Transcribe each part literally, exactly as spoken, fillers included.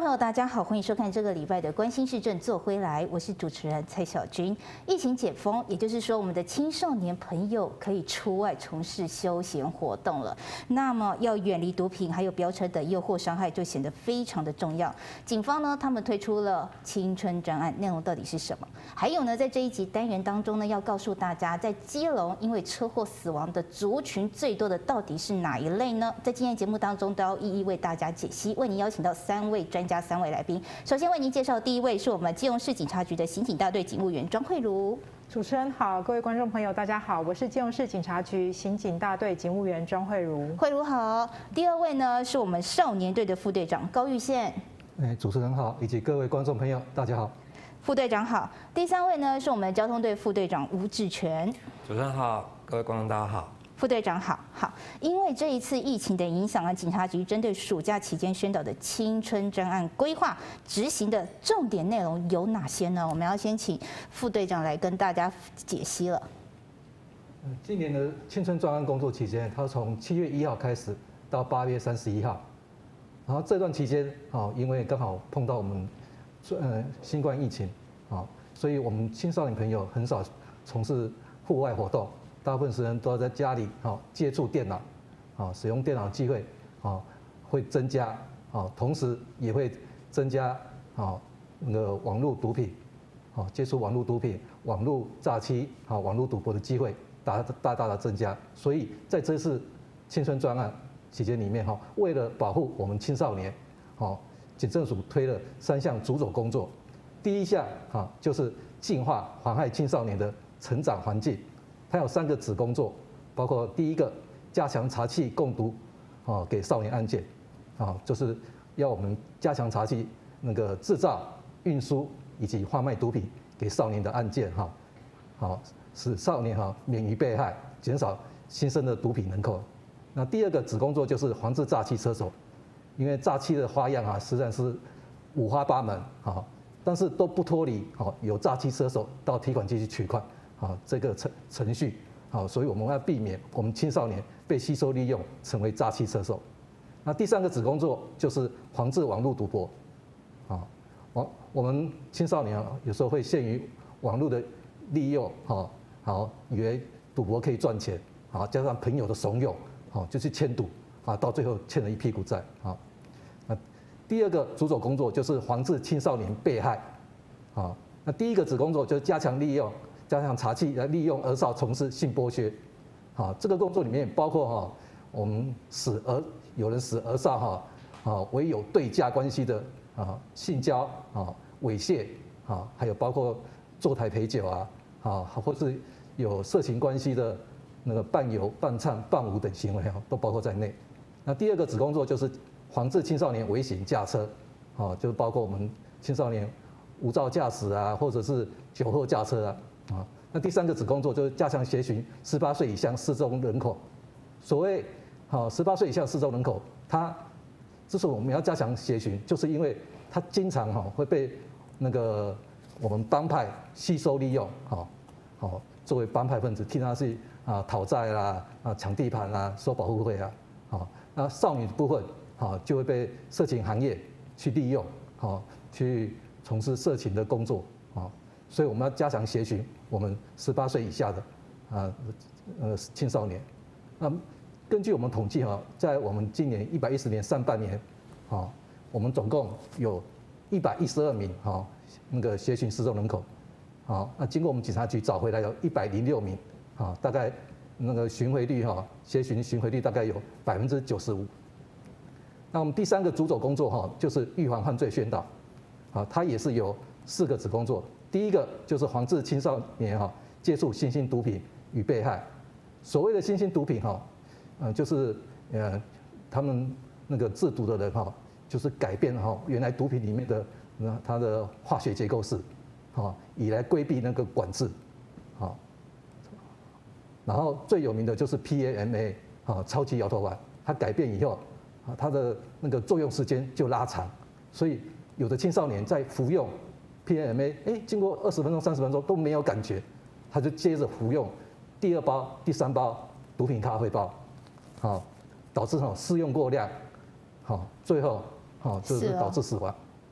友，大家好，欢迎收看这个礼拜的《关心市政做回来》，我是主持人蔡小军。疫情解封，也就是说，我们的青少年朋友可以出外从事休闲活动了。那么，要远离毒品还有飙车等诱惑伤害，就显得非常的重要。警方呢，他们推出了青春专案，内容到底是什么？还有呢，在这一集单元当中呢，要告诉大家，在基隆因为车祸死亡的族群最多的到底是哪一类呢？在今天节目当中，都要一一为大家解析。为您邀请到三位专加三位来宾，首先为您介绍的第一位是我们基隆市警察局的刑警大队警务员庄慧茹。 主持人好，各位观众朋友大家好，我是基隆市警察局刑警大队警务员庄慧茹。 慧茹好。第二位呢是我们少年队的副队长高玉宪。 哎，主持人好，以及各位观众朋友大家好。 副队长好。第三位呢是我们交通队副队长吴志全。 主持人好，各位观众大家好。 副队长好，好，因为这一次疫情的影响啊，警察局针对暑假期间宣导的青春专案规划执行的重点内容有哪些呢？我们要先请副队长来跟大家解析了。 今年的青春专案工作期间，它从七月一号开始到八月三十一号，然后这段期间，啊，因为刚好碰到我们呃新冠疫情，啊，所以我们青少年朋友很少从事户外活动。大部分时间都要在家里，好接触电脑，好使用电脑的机会，好会增加，好同时也会增加，好那个网络毒品，好接触网络毒品、网络诈欺、好网络赌博的机会大大大的增加。所以在这次青春专案期间里面，哈，为了保护我们青少年，好警政署推了三项主轴工作。第一项，哈就是净化妨害青少年的成长环境。它有三个子工作，包括第一个加强查缉共读，啊给少年案件，啊就是要我们加强查缉那个制造、运输以及贩卖毒品给少年的案件，哈，好使少年哈免于被害，减少新生的毒品人口。那第二个子工作就是防治诈欺车手，因为诈欺的花样啊实在是五花八门，啊，但是都不脱离好有诈欺车手到提款机去取款。好，这个程程序，好，所以我们要避免我们青少年被吸收利用，成为诈欺车手。那第三个子工作就是防治网络赌博，啊，网我们青少年啊，有时候会陷于网络的利诱，哈，好，以为赌博可以赚钱，啊，加上朋友的怂恿，好，就去签赌，啊，到最后欠了一屁股债，啊，那第二个主轴工作就是防治青少年被害，啊，那第一个子工作就是加强利用。加强查缉来利用儿少从事性剥削，好，这个工作里面包括哈，我们使儿有人使儿少哈，啊为有对价关系的啊性交啊猥亵啊，还有包括坐台陪酒啊，啊或是有色情关系的那个伴游、伴唱、伴舞等行为哈，都包括在内。那第二个子工作就是防治青少年危险驾车，啊，就包括我们青少年无照驾驶啊，或者是酒后驾车啊。啊，那第三个子工作就是加强协寻十八岁以下失踪人口。所谓好十八岁以下失踪人口，他之所以我们要加强协寻，就是因为他经常哈会被那个我们帮派吸收利用，好，好作为帮派分子，替他去啊讨债啦、啊抢地盘啦、收保护费啊，好，那少女的部分好就会被色情行业去利用，好去从事色情的工作，好。所以我们要加强协寻我们十八岁以下的啊呃青少年。那根据我们统计哈，在我们今年一百一十年上半年，啊，我们总共有一百一十二名哈那个协寻失踪人口，好，那经过我们警察局找回来有一百零六名，啊，大概那个巡回率哈协寻巡回率大概有百分之九十五。那我们第三个主轴工作哈就是预防犯罪宣导，啊，它也是有四个子工作。第一个就是防治青少年哈接触新兴毒品与被害。所谓的新兴毒品哈，嗯，就是呃他们那个制毒的人哈，就是改变哈原来毒品里面的它的化学结构式，哈，以来规避那个管制，好。然后最有名的就是 P A M A 哈超级摇头丸，它改变以后，啊它的那个作用时间就拉长，所以有的青少年在服用P A M A， 哎，经过二十分钟、三十分钟都没有感觉，他就接着服用第二包、第三包毒品咖啡包，好，导致哈试用过量，好，最后好就是导致死亡。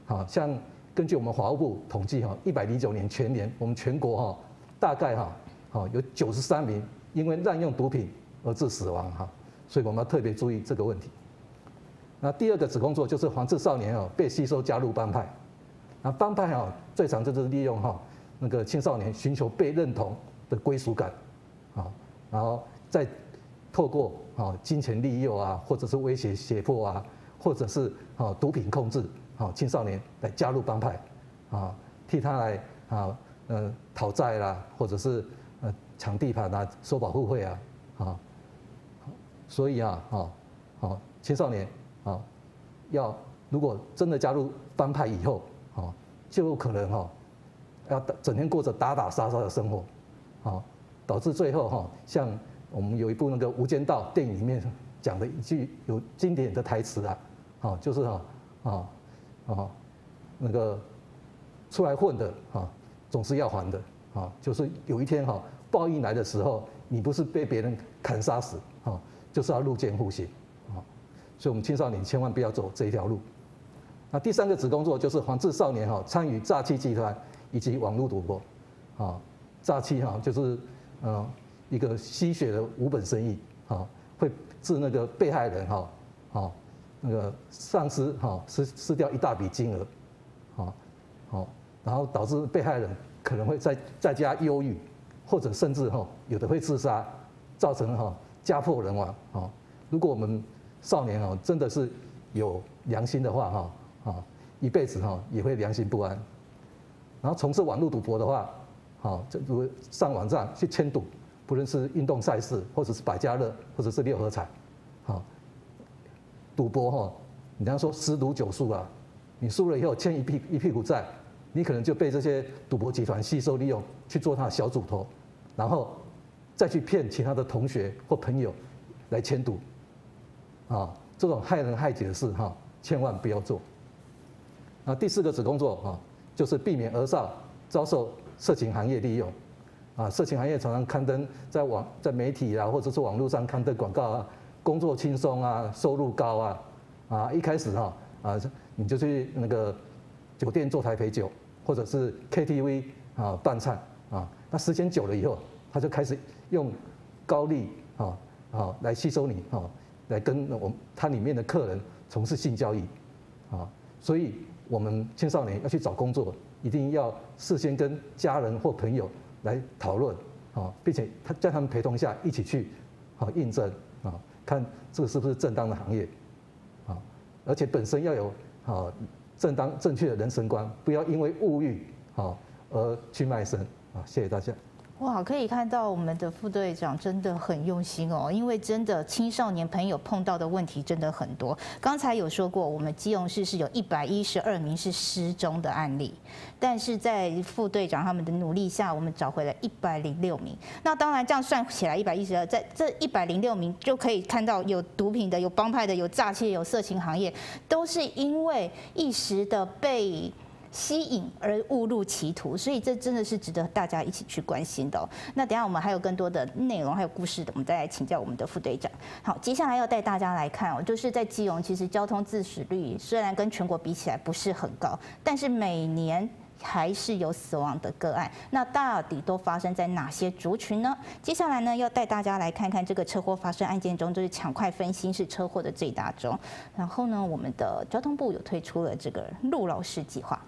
好像根据我们法务部统计哈，一百零九年全年我们全国哈大概哈好有九十三名因为滥用毒品而致死亡哈，所以我们要特别注意这个问题。那第二个子工作就是防治少年哦被吸收加入帮派。那帮派哦最常就是利用哈那个青少年寻求被认同的归属感，啊，然后再透过啊金钱利诱啊，或者是威胁胁迫啊，或者是啊毒品控制啊青少年来加入帮派，啊替他来啊呃讨债啦，或者是呃抢地盘啊、收保护费啊，啊，所以啊啊啊青少年啊要如果真的加入帮派以后，啊就有可能哈要整天过着打打杀杀的生活，啊导致最后哈像我们有一部那个《无间道》电影里面讲的一句有经典的台词啊，啊就是哈啊啊那个出来混的啊总是要还的啊，就是有一天哈报应来的时候，你不是被别人砍杀死啊，就是要入监服刑啊，所以我们青少年千万不要走这一条路。那第三个子工作就是防治少年哈参与诈欺集团以及网络赌博，啊诈欺哈就是呃一个吸血的无本生意，啊会致那个被害人哈啊那个丧失哈失失掉一大笔金额，啊好然后导致被害人可能会在在家忧郁，或者甚至哈有的会自杀，造成哈家破人亡啊。如果我们少年哦真的是有良心的话哈。啊，一辈子哈也会良心不安。然后从事网络赌博的话，好，就如上网站去签赌，不论是运动赛事，或者是百家乐，或者是六合彩，好，赌博哈，你刚说十赌九输啊，你输了以后欠一屁一屁股债，你可能就被这些赌博集团吸收利用，去做他的小主头，然后再去骗其他的同学或朋友来签赌，啊，这种害人害己的事哈，千万不要做。那第四个子工作啊，就是避免儿少遭受色情行业利用，啊，色情行业常常刊登在网在媒体啊，或者是网络上刊登广告啊，工作轻松啊，收入高啊，啊，一开始哈啊，你就去那个酒店做台陪酒，或者是 K T V 啊伴唱啊，那时间久了以后，他就开始用高利啊啊来吸收你啊，来跟我们他里面的客人从事性交易，啊，所以。我们青少年要去找工作，一定要事先跟家人或朋友来讨论，啊，并且他在他们陪同下一起去，啊，应征啊，看这个是不是正当的行业，啊，而且本身要有啊正当正确的人生观，不要因为物欲啊而去卖身啊。谢谢大家。 哇，可以看到我们的副队长真的很用心哦，因为真的青少年朋友碰到的问题真的很多。刚才有说过，我们基隆市是有一百一十二名是失踪的案例，但是在副队长他们的努力下，我们找回了一百零六名。那当然这样算起来一百一十二，在这一百零六名就可以看到有毒品的、有帮派的、有诈欺的、有色情行业，都是因为一时的被吸引而误入歧途，所以这真的是值得大家一起去关心的哦。那等一下我们还有更多的内容，还有故事的，我们再来请教我们的副队长。好，接下来要带大家来看哦，就是在基隆，其实交通致死率虽然跟全国比起来不是很高，但是每年还是有死亡的个案。那到底都发生在哪些族群呢？接下来呢，要带大家来看看这个车祸发生案件中，就是抢快分心是车祸的最大宗。然后呢，我们的交通部有推出了这个路劳式计划。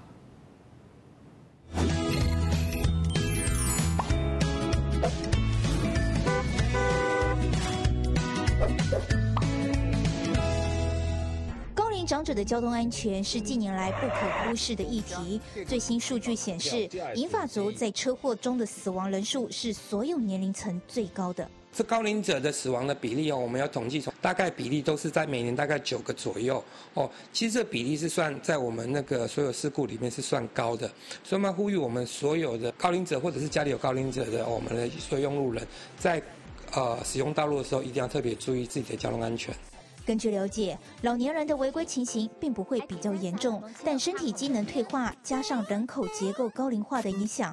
高龄长者的交通安全是近年来不可忽视的议题。最新数据显示，银发族在车祸中的死亡人数是所有年龄层最高的。 这高龄者的死亡的比例哦，我们要统计，大概比例都是在每年大概九个左右哦。其实这比例是算在我们那个所有事故里面是算高的，所以我们呼吁我们所有的高龄者或者是家里有高龄者的我们的所有用路人，在呃使用道路的时候一定要特别注意自己的交通安全。 根据了解，老年人的违规情形并不会比较严重，但身体机能退化加上人口结构高龄化的影响，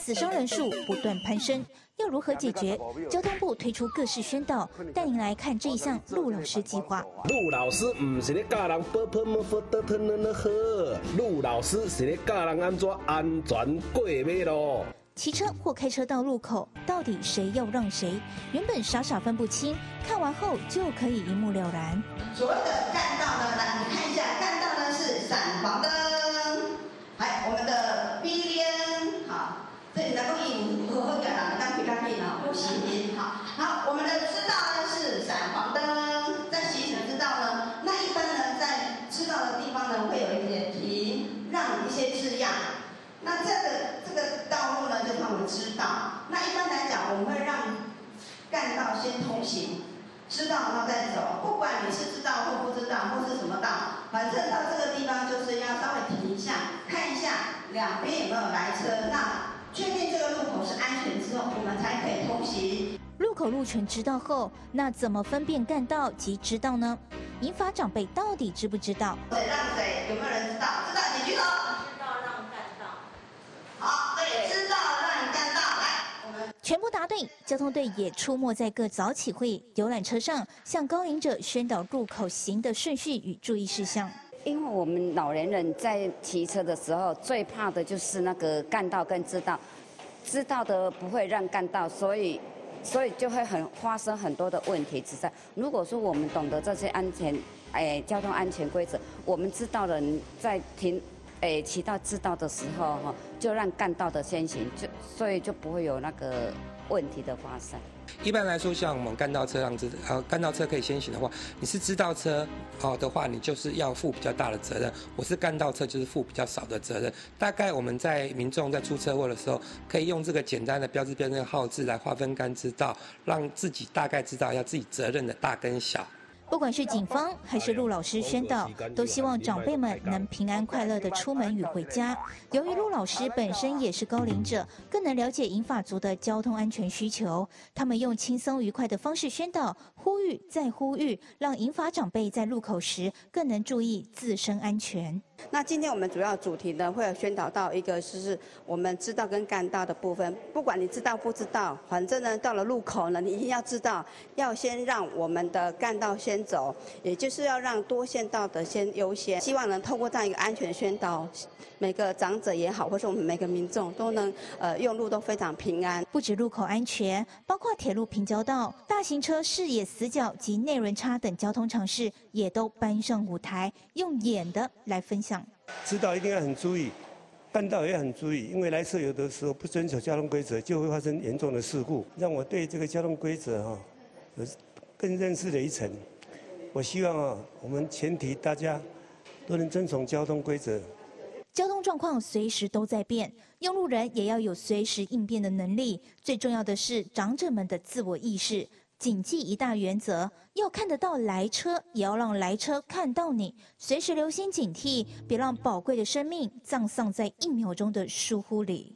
死伤人数不断攀升，要如何解决？交通部推出各式宣导，带您来看这一项陆老师计划。 陆老师唔是咧教人波波么佛得吞呢好，陆老师是咧教人安怎安全过马路。 骑车或开车到路口，到底谁要让谁？原本傻傻分不清，看完后就可以一目了然。 所谓的干道呢，来你看一下，干道呢是闪黄灯，还我们的 B 灯，好，这里能够引如何改了，当皮卡皮呢不行，好，好，我们的支道呢是闪黄灯，在行驶支道呢，那一般呢在支道的地方呢会有一些停让一些字样，那这个这个道路呢就是我们支道，那一般来讲我们会让干道先通行。知道然后再走，不管你是知道或不知道，或是什么道，反正到这个地方就是要稍微停一下，看一下两边有没有来车，那确定这个路口是安全之后，我们才可以通行。 路口路权知道后，那怎么分辨干道及知道呢？银发长辈到底知不知道？ 谁让谁？有没有人知道？知道请举手。 知道让干道。 好，对，知道让干道。来。 全部答对，交通队也出没在各早起会游览车上，向高龄者宣导入口行的顺序与注意事项。 因为我们老年人在骑车的时候，最怕的就是那个干道跟支道，知道的不会让干道，所以所以就会很发生很多的问题。只在如果说我们懂得这些安全，哎，交通安全规则，我们知道了在停。诶，骑到知道的时候哈，就让干道的先行，就所以就不会有那个问题的发生。 一般来说，像我们干道车让知呃干道车可以先行的话，你是知道车哦的话，你就是要负比较大的责任；我是干道车，就是负比较少的责任。大概我们在民众在出车祸的时候，可以用这个简单的标志标签号字来划分干知道，让自己大概知道要自己责任的大跟小。 不管是警方还是陆老师宣导，都希望长辈们能平安快乐地出门与回家。由于陆老师本身也是高龄者，更能了解银发族的交通安全需求，他们用轻松愉快的方式宣导、呼吁再呼吁，让银发长辈在路口时更能注意自身安全。 那今天我们主要主题呢，会有宣导到一个就是我们知道跟干道的部分，不管你知道不知道，反正呢到了路口呢，你一定要知道，要先让我们的干道先走，也就是要让多线道的先优先。希望能透过这样一个安全宣导，每个长者也好，或是我们每个民众都能呃用路都非常平安。 不止路口安全，包括铁路平交道、大型车视野死角及内轮差等交通常识，也都搬上舞台，用演的来分享。 知道一定要很注意，干道也很注意，因为来车有的时候不遵守交通规则，就会发生严重的事故。让我对这个交通规则哈有更认识了一层。我希望啊，我们前提大家都能遵从交通规则。 交通状况随时都在变，用路人也要有随时应变的能力。最重要的是长者们的自我意识。谨记一大原则，要看得到来车，也要让来车看到你，随时留心警惕，别让宝贵的生命葬送在一秒钟的疏忽里。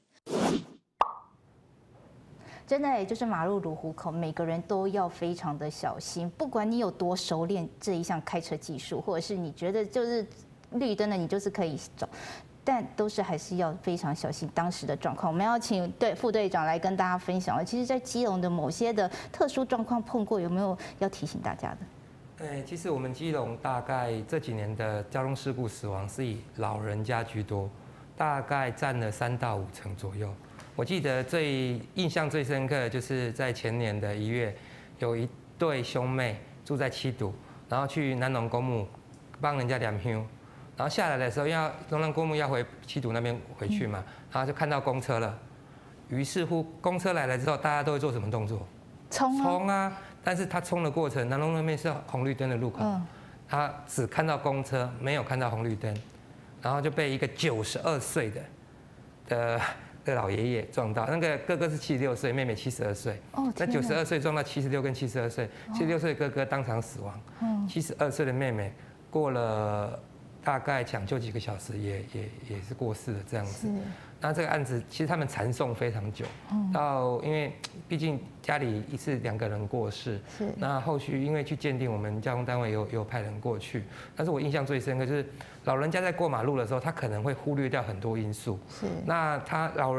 真的也就是马路如虎口，每个人都要非常的小心，不管你有多熟练这一项开车技术，或者是你觉得就是绿灯的你就是可以走。但都是还是要非常小心当时的状况。我们要请对副队长来跟大家分享了。其实，在基隆的某些的特殊状况碰过，有没有要提醒大家的？ 哎，其实我们基隆大概这几年的交通事故死亡是以老人家居多，大概占了三到五成左右。我记得最印象最深刻的就是在前年的一月，有一对兄妹住在七堵，然后去南农公墓帮人家量香。然后下来的时候，要东南公墓要回七堵那边回去嘛，然后就看到公车了。于是乎，公车来了之后，大家都会做什么动作？ 冲啊！ 冲啊！但是他冲的过程，南龙那边是红绿灯的路口，嗯、他只看到公车，没有看到红绿灯，然后就被一个九十二岁的的的老爷爷撞到。那个哥哥是七十六岁，妹妹七十二岁。哦，那九十二岁撞到七十六跟七十二岁，七十六岁的哥哥当场死亡，七十二岁的妹妹过了。大概抢救几个小时也也也是过世了这样子。那这个案子其实他们缠讼非常久，嗯、到因为毕竟家里一次两个人过世，那后续因为去鉴定，我们交通单位有有派人过去。但是我印象最深刻就是老人家在过马路的时候，他可能会忽略掉很多因素。是。那他老人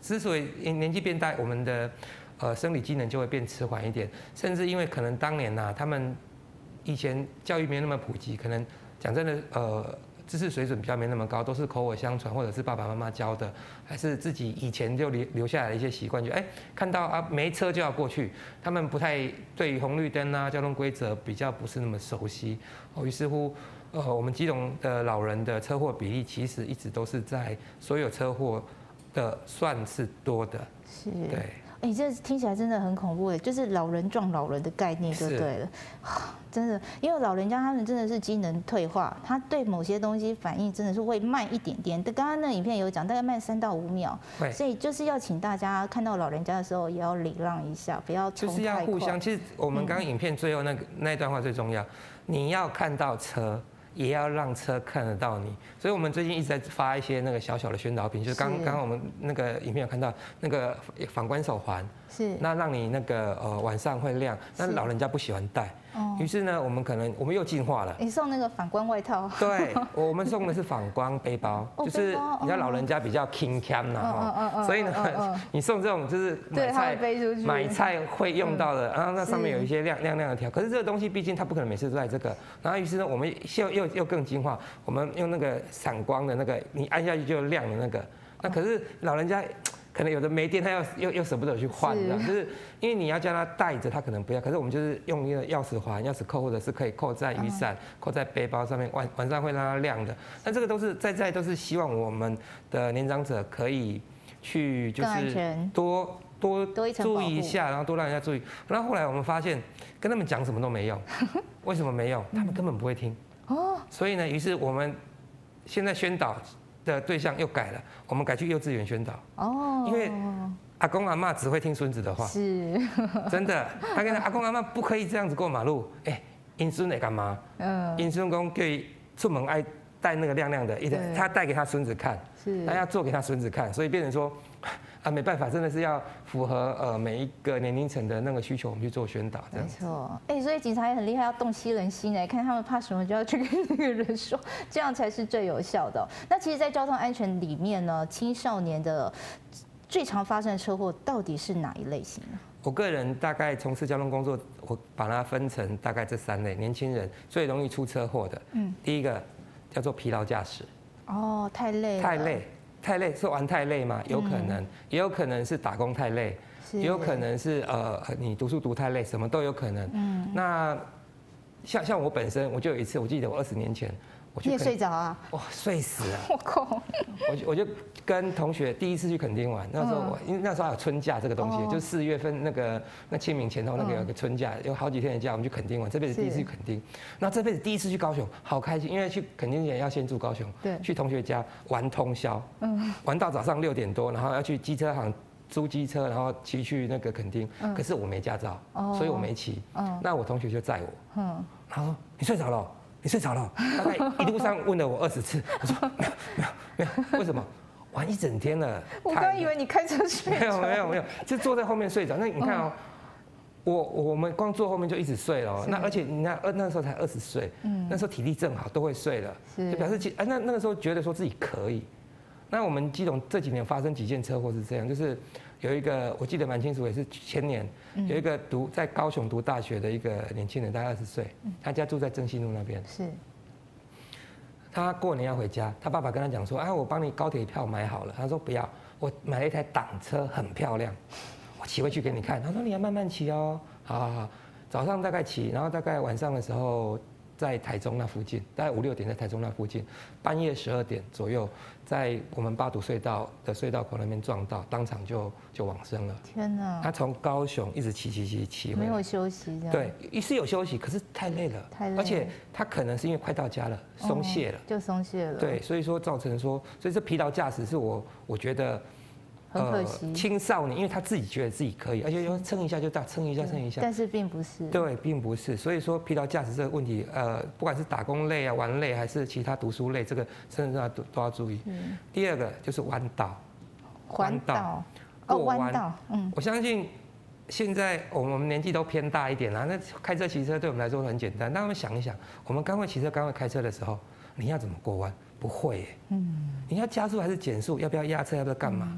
之所以年纪变大，我们的呃生理机能就会变迟缓一点，甚至因为可能当年呐、啊，他们以前教育没那么普及，可能讲真的，呃。知识水准比较没那么高，都是口耳相传，或者是爸爸妈妈教的，还是自己以前就留留下来的一些习惯，就哎看到啊没车就要过去，他们不太对于红绿灯啊交通规则比较不是那么熟悉，哦，于是乎，呃，我们基隆的老人的车祸比例其实一直都是在所有车祸的算是多的， 是， 对。 哎，这听起来真的很恐怖哎，就是老人撞老人的概念就对了，真的，因为老人家他们真的是机能退化，他对某些东西反应真的是会慢一点点。刚刚那影片有讲，大概慢三到五秒，所以就是要请大家看到老人家的时候也要礼让一下，不要冲太快。就是要互相。 其实我们刚刚影片最后那个那一段话最重要，你要看到车。也要让车看得到你，所以我们最近一直在发一些那个小小的宣导品，就是刚刚刚我们那个影片有看到那个反光手环， 是那让你那个呃晚上会亮，但老人家不喜欢戴。于是呢，我们可能我们又进化了。 你送那个反光外套？ 对，我们送的是反光背包，就是你知道老人家比较轻 cam 呐，所以呢，你送这种就是买菜买菜会用到的，然后那上面有一些亮亮亮的条。可是这个东西毕竟它不可能每次都在这个，然后于是呢，我们又又又更进化，我们用那个闪光的那个，你按下去就亮的那个。那可是老人家。可能有的没电，他又又又舍不得去换，这样就是因为你要叫他带着，他可能不要。可是我们就是用那个钥匙环、钥匙扣，或者是可以扣在雨伞、扣在背包上面，晚晚上会让它亮的。那这个都是在在都是希望我们的年长者可以去就是多多注意一下，然后多让人家注意。然后后来我们发现跟他们讲什么都没用，为什么没用？他们根本不会听。哦。所以呢，于是我们现在宣导。的对象又改了，我们改去幼稚园宣导哦，因为阿公阿嬷只会听孙子的话， 是， 真的。他跟阿公阿嬷不可以这样子过马路，哎，因孙得干嘛？嗯，因孙公可以出门爱带那个亮亮的，一他带给他孙子看，是，他要做给他孙子看，所以变成说。啊，没办法，真的是要符合呃每一个年龄层的那个需求，我们去做宣导，这样。 没错，哎，所以警察也很厉害，要洞悉人心哎，看他们怕什么就要去跟那个人说，这样才是最有效的。那其实，在交通安全里面呢，青少年的最常发生的车祸到底是哪一类型呢？ 我个人大概从事交通工作，我把它分成大概这三类，年轻人最容易出车祸的，嗯，第一个叫做疲劳驾驶。 哦，太累了。 太累。太累是玩太累吗？有可能，嗯、也有可能是打工太累，也有可能是呃你读书读太累，什么都有可能。嗯，那像像我本身，我就有一次，我记得我二十年前，我你也睡着啊？ 哇，睡死了！ 我靠！ 我就我就跟同学第一次去垦丁玩，那时候我因为那时候还有春假这个东西，嗯、就四月份那个那清明前后那个有个春假，有好几天的假，我们去垦丁玩，这辈子第一次去垦丁。那这辈子第一次去高雄，好开心，因为去垦丁前要先住高雄，对，去同学家玩通宵，嗯，玩到早上六点多，然后要去机车行租机车，然后骑去那个垦丁。嗯、可是我没驾照，哦、所以我没骑。嗯，那我同学就载我，嗯，他说你睡着了。你睡着了？大概一路上问了我二十次，我说没有没有没有，为什么？玩一整天了。 我刚以为你开车睡着。 没有没有没有，就坐在后面睡着。那你看哦，我我们光坐后面就一直睡了。那而且你那那时候才二十岁，那时候体力正好，都会睡了，就表示其啊那那个时候觉得说自己可以。那我们基隆这几年发生几件车祸是这样，就是有一个我记得蛮清楚，也是前年有一个读在高雄读大学的一个年轻人，大概二十岁，他家住在正信路那边。是。他过年要回家，他爸爸跟他讲说：“啊，我帮你高铁票买好了。”他说：“不要，我买了一台挡车，很漂亮，我骑回去给你看。”他说：“你要慢慢骑哦。”好好好，早上大概骑，然后大概晚上的时候。在台中那附近，大概五六点在台中那附近，半夜十二点左右，在我们八堵隧道的隧道口那边撞到，当场就就往生了。 天哪！ 他从高雄一直骑骑骑骑回来， 没有休息这样。 对，是有休息，可是太累了， 太累了。 而且他可能是因为快到家了，松懈了， 就松懈了。 对，所以说造成说，所以这疲劳驾驶是我我觉得。 很可惜、 呃，青少年，因为他自己觉得自己可以，而且要撑一下就到，撑一下撑一下。 但是并不是。 对，并不是。所以说疲劳驾驶这个问题，呃，不管是打工类啊、玩类，还是其他读书类，这个甚至要都都要注意。嗯、第二个就是弯道。 环岛。哦，弯道。嗯。 我相信现在我们年纪都偏大一点啦，那开车骑车对我们来说很简单。但我们想一想，我们刚会骑车、刚会开车的时候，你要怎么过弯？不会耶。嗯。你要加速还是减速？要不要压车？要不要干嘛？嗯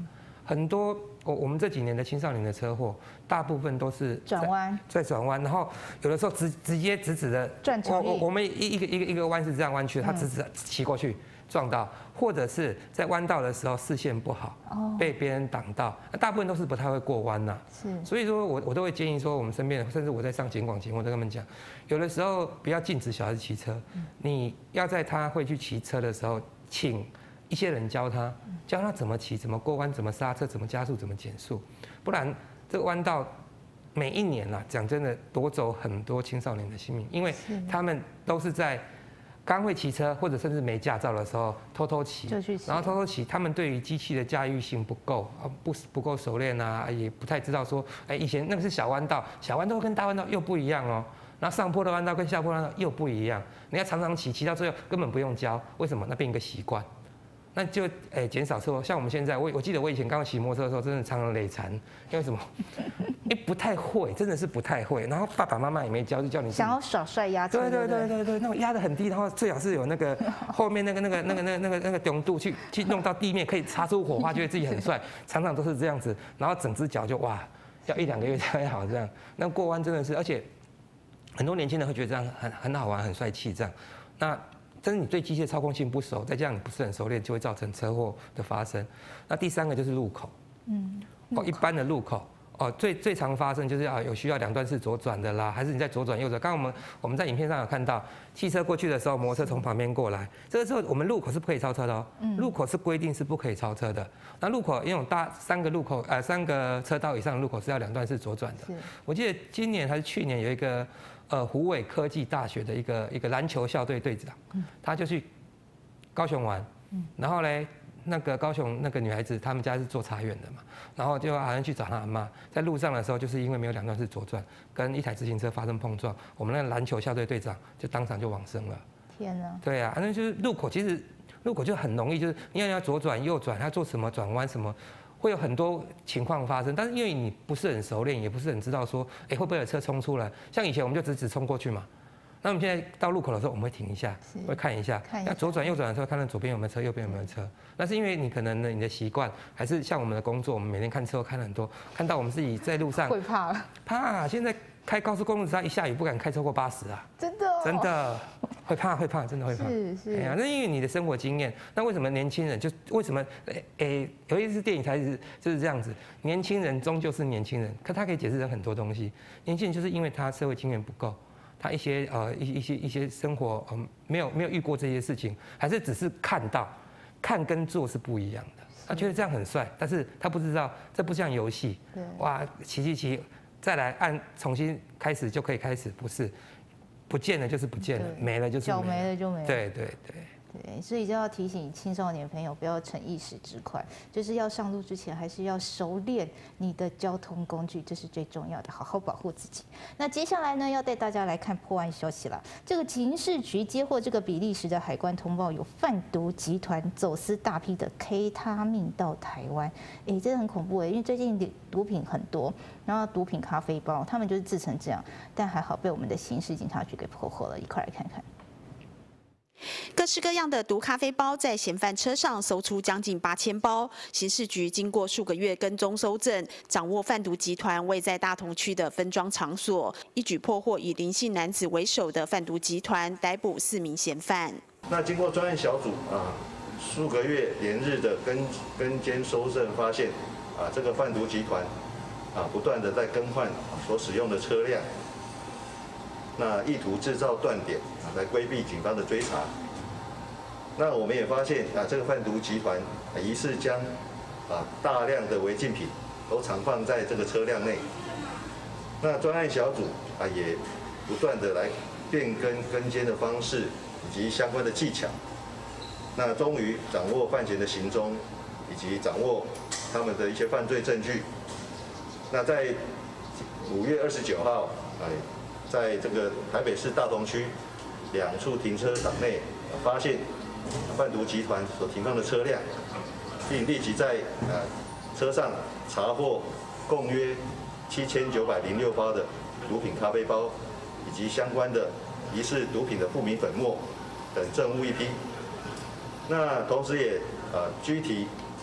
很多我我们这几年的青少年的车祸，大部分都是转弯， 在转弯，然后有的时候直直接直直的转墙壁。 我我我们一一个一个一个弯是这样弯曲，他直直骑过去撞到，或者是在弯道的时候视线不好，被别人挡到，那大部分都是不太会过弯呐。 是， 所以说我我都会建议说，我们身边的，甚至我在上警广节目，我都跟他们讲，有的时候不要禁止小孩子骑车，你要在他会去骑车的时候，请一些人教他，教他怎么骑，怎么过弯，怎么刹车，怎么加速，怎么减速，不然这个弯道每一年啦，讲真的夺走很多青少年的性命，因为他们都是在刚会骑车或者甚至没驾照的时候偷偷骑，然后偷偷骑，他们对于机器的驾驭性不够啊，不不够熟练啊，也不太知道说，哎，以前那个是小弯道，小弯道跟大弯道又不一样哦。然后上坡的弯道跟下坡的弯道又不一样，你要常常骑，骑到最后根本不用教，为什么？那变一个习惯。那就诶减少车祸。像我们现在，我我记得我以前刚骑摩托车的时候，真的常常累残，因为什么？哎，不太会，真的是不太会。然后爸爸妈妈也没教，就叫你想要耍帅压车。 对对对对对，那种压得很低，然后最好是有那个后面那个那个那个那个那个那个顶度去去弄到地面，可以擦出火花，觉得自己很帅。常常都是这样子，然后整只脚就哇，要一两个月才好这样。那过弯真的是，而且很多年轻人会觉得这样很很好玩、很帅气这样。那但是你对机械操控性不熟，再加上你不是很熟练，就会造成车祸的发生。那第三个就是路口，嗯，哦，一般的路口，哦，最最常发生就是啊，有需要两段式左转的啦，还是你在左转右转。刚刚我们我们在影片上有看到，汽车过去的时候，摩托车从旁边过来，这个时候我们路口是不可以超车的哦，路口是规定是不可以超车的。那路口因为大三个路口，呃，三个车道以上的路口是要两段式左转的。我记得今年还是去年有一个。呃，虎尾科技大学的一个一个篮球校队队长，他就去高雄玩，然后嘞，那个高雄那个女孩子，他们家是做茶园的嘛，然后就好像去找他阿妈，在路上的时候，就是因为没有两段式左转，跟一台自行车发生碰撞，我们那个篮球校队队长就当场就往生了。 天哪！ 对啊，那就是路口，其实路口就很容易，就是你要要左转右转，要做什么转弯什么。会有很多情况发生，但是因为你不是很熟练，也不是很知道说，哎，会不会有车冲出来？像以前我们就直直冲过去嘛。那我们现在到路口的时候，我们会停一下，会看一下，要左转右转的时候，看看左边有没有车，右边有没有车。那是因为你可能呢，你的习惯，还是像我们的工作，我们每天看车看很多，看到我们自己在路上会怕了， 怕。现在开高速公路，只要一下雨，不敢开超过八十啊， 真的、哦， 真的会怕，会怕，真的会怕。 是是。 哎呀，那因为你的生活经验，那为什么年轻人就为什么？诶、欸，有一支电影才是就是这样子，年轻人终究是年轻人，可他可以解释成很多东西。年轻人就是因为他社会经验不够。他一些呃一一些一些生活嗯没有没有遇过这些事情，还是只是看到，看跟做是不一样的。他觉得这样很帅，但是他不知道这不像游戏。哇，骑骑骑，再来按重新开始就可以开始，不是，不见了就是不见了，没了就是没了， 脚没了就没了。 对对对。 对，所以就要提醒青少年朋友不要逞一时之快，就是要上路之前还是要熟练你的交通工具，这是最重要的，好好保护自己。那接下来呢，要带大家来看破案消息了。这个警视局接获这个比利时的海关通报，有贩毒集团走私大批的 K 他命到台湾，哎，真的很恐怖哎，因为最近毒品很多，然后毒品咖啡包，他们就是制成这样，但还好被我们的刑事警察局给破获了，一块来看看。 各式各样的毒咖啡包在嫌犯车上搜出将近八千包，刑事局经过数个月跟踪搜证，掌握贩毒集团位在大同区的分装场所，一举破获以林姓男子为首的贩毒集团，逮捕四名嫌犯。 那经过专案小组啊数个月连日的跟跟监搜证，发现啊这个贩毒集团啊不断的在更换所使用的车辆。那意图制造断点啊，来规避警方的追查。那我们也发现啊，这个贩毒集团啊，疑似将啊大量的违禁品都藏放在这个车辆内。那专案小组啊，也不断的来变更跟监的方式以及相关的技巧。那终于掌握犯嫌的行踪，以及掌握他们的一些犯罪证据。那在五月二十九号，哎。在这个台北市大同区两处停车场内，发现贩毒集团所停放的车辆，并立即在呃车上查获共约七千九百零六包的毒品咖啡包，以及相关的疑似毒品的不明粉末等证物一批。那同时也呃拘提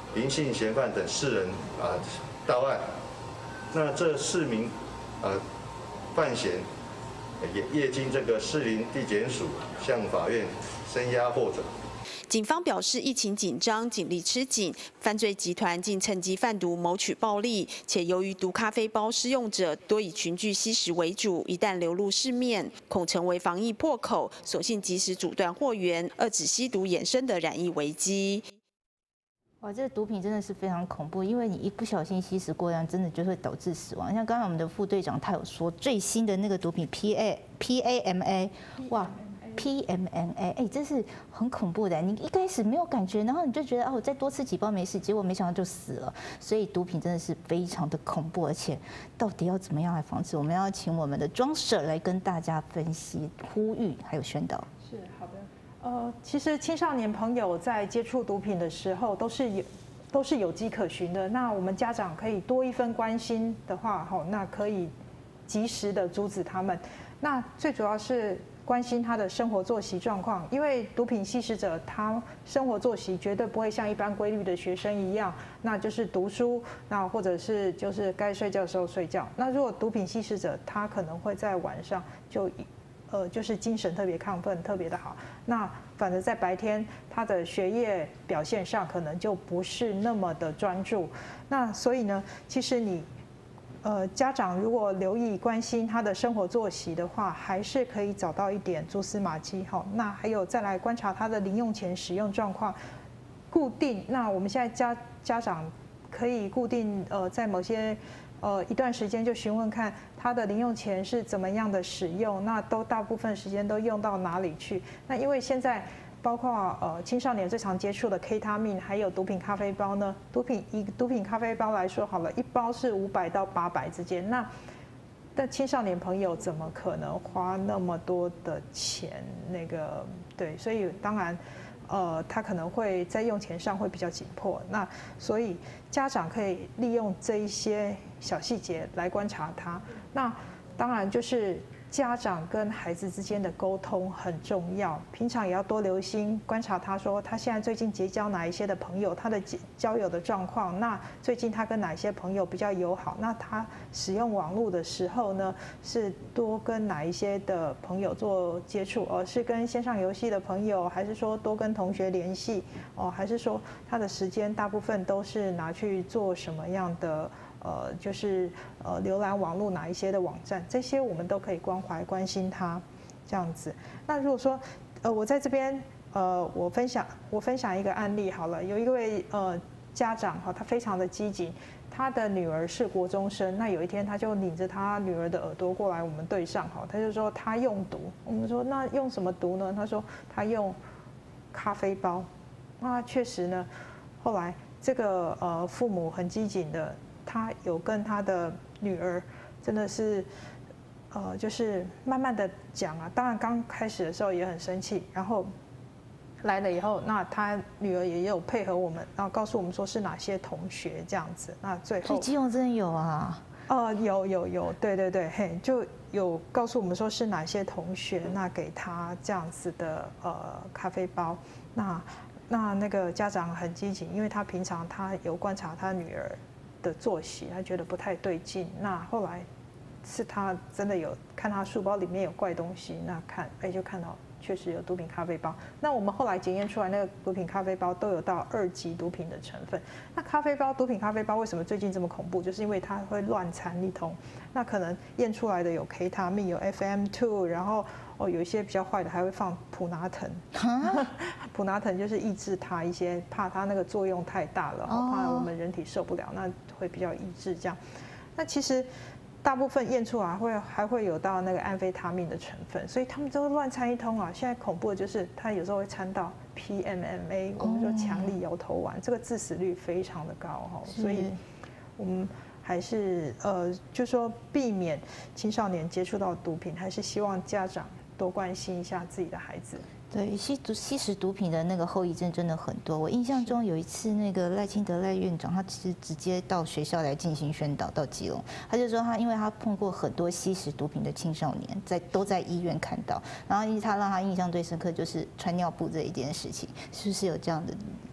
林姓嫌犯等四人啊到案。那这四名呃犯嫌也业经这个士林地检署向法院声押获准。 警方表示，疫情紧张，警力吃紧，犯罪集团竟趁机贩毒谋取暴利，且由于毒咖啡包施用者多以群聚吸食为主，一旦流入市面，恐成为防疫破口，索性及时阻断货源，遏止吸毒衍生的染疫危机。 哇，这个毒品真的是非常恐怖，因为你一不小心吸食过量，真的就会导致死亡。像刚才我们的副队长他有说，最新的那个毒品 P A P A M A， 哇。P M N A， 哎，这是很恐怖的。你一开始没有感觉，然后你就觉得哦，我再多吃几包没事，结果没想到就死了。所以毒品真的是非常的恐怖，而且到底要怎么样来防治？我们要请我们的庄 Sir 来跟大家分析、呼吁还有宣导。 是好的。呃，其实青少年朋友在接触毒品的时候，都是有都是有迹可循的。那我们家长可以多一分关心的话，哈，那可以及时的阻止他们。那最主要是关心他的生活作息状况，因为毒品吸食者他生活作息绝对不会像一般规律的学生一样，那就是读书，那或者是就是该睡觉的时候睡觉。那如果毒品吸食者他可能会在晚上就呃就是精神特别亢奋，特别的好，那反而在白天他的学业表现上可能就不是那么的专注。那所以呢，其实你。呃，家长如果留意关心他的生活作息的话，还是可以找到一点蛛丝马迹。好，那还有再来观察他的零用钱使用状况，固定。那我们现在家家长可以固定呃，在某些呃一段时间就询问看他的零用钱是怎么样的使用，那都大部分时间都用到哪里去？那因为现在。包括呃青少年最常接触的 K 他命，还有毒品咖啡包呢。毒品以毒品咖啡包来说好了，一包是五百到八百之间。那但青少年朋友怎么可能花那么多的钱？那个对，所以当然，呃，他可能会在用钱上会比较紧迫。那所以家长可以利用这一些小细节来观察他。那当然就是。家长跟孩子之间的沟通很重要，平常也要多留心观察他说他现在最近结交哪一些的朋友，他的交友的状况，那最近他跟哪一些朋友比较友好，那他使用网络的时候呢，是多跟哪一些的朋友做接触，而是跟线上游戏的朋友，还是说多跟同学联系哦，还是说他的时间大部分都是拿去做什么样的？呃，就是呃，浏览网络哪一些的网站，这些我们都可以关怀关心他，这样子。那如果说，呃，我在这边，呃，我分享我分享一个案例好了，有一位呃家长哈，他非常的积极，他的女儿是国中生，那有一天他就拧着他女儿的耳朵过来我们队上哈，他就说他用毒，我们说那用什么毒呢？他说他用咖啡包，那确实呢，后来这个呃父母很机警的。他有跟他的女儿，真的是，呃，就是慢慢的讲啊。当然刚开始的时候也很生气，然后来了以后，那他女儿也有配合我们，然后告诉我们说是哪些同学这样子。那最后， 所以基隆真的有啊？ 呃，有有有，对对对，嘿，就有告诉我们说是哪些同学，那给他这样子的呃咖啡包。那那那个家长很积极，因为他平常他有观察他女儿。的作息，他觉得不太对劲。那后来是他真的有看他书包里面有怪东西，那看哎就看到确实有毒品咖啡包。那我们后来检验出来，那个毒品咖啡包都有到二级毒品的成分。那咖啡包、毒品咖啡包为什么最近这么恐怖？就是因为它会乱掺一通。那可能验出来的有 K 他命、有 F M 二，然后哦有一些比较坏的还会放普拿疼。普拿疼就是抑制它一些，怕它那个作用太大了，怕我们人体受不了，那会比较抑制这样。那其实大部分验出来会还会有到那个安非他命的成分，所以他们都乱掺一通啊。现在恐怖的就是它有时候会掺到 P M M A， 我们说强力摇头丸，这个致死率非常的高哈，所以我们还是呃，就说避免青少年接触到毒品，还是希望家长多关心一下自己的孩子。 对，吸毒吸食毒品的那个后遗症真的很多。我印象中有一次，那个赖清德赖院长，他其实直接到学校来进行宣导，到基隆，他就说他因为他碰过很多吸食毒品的青少年，在都在医院看到，然后他让他印象最深刻就是穿尿布这一件事情，是不是有这样的例子？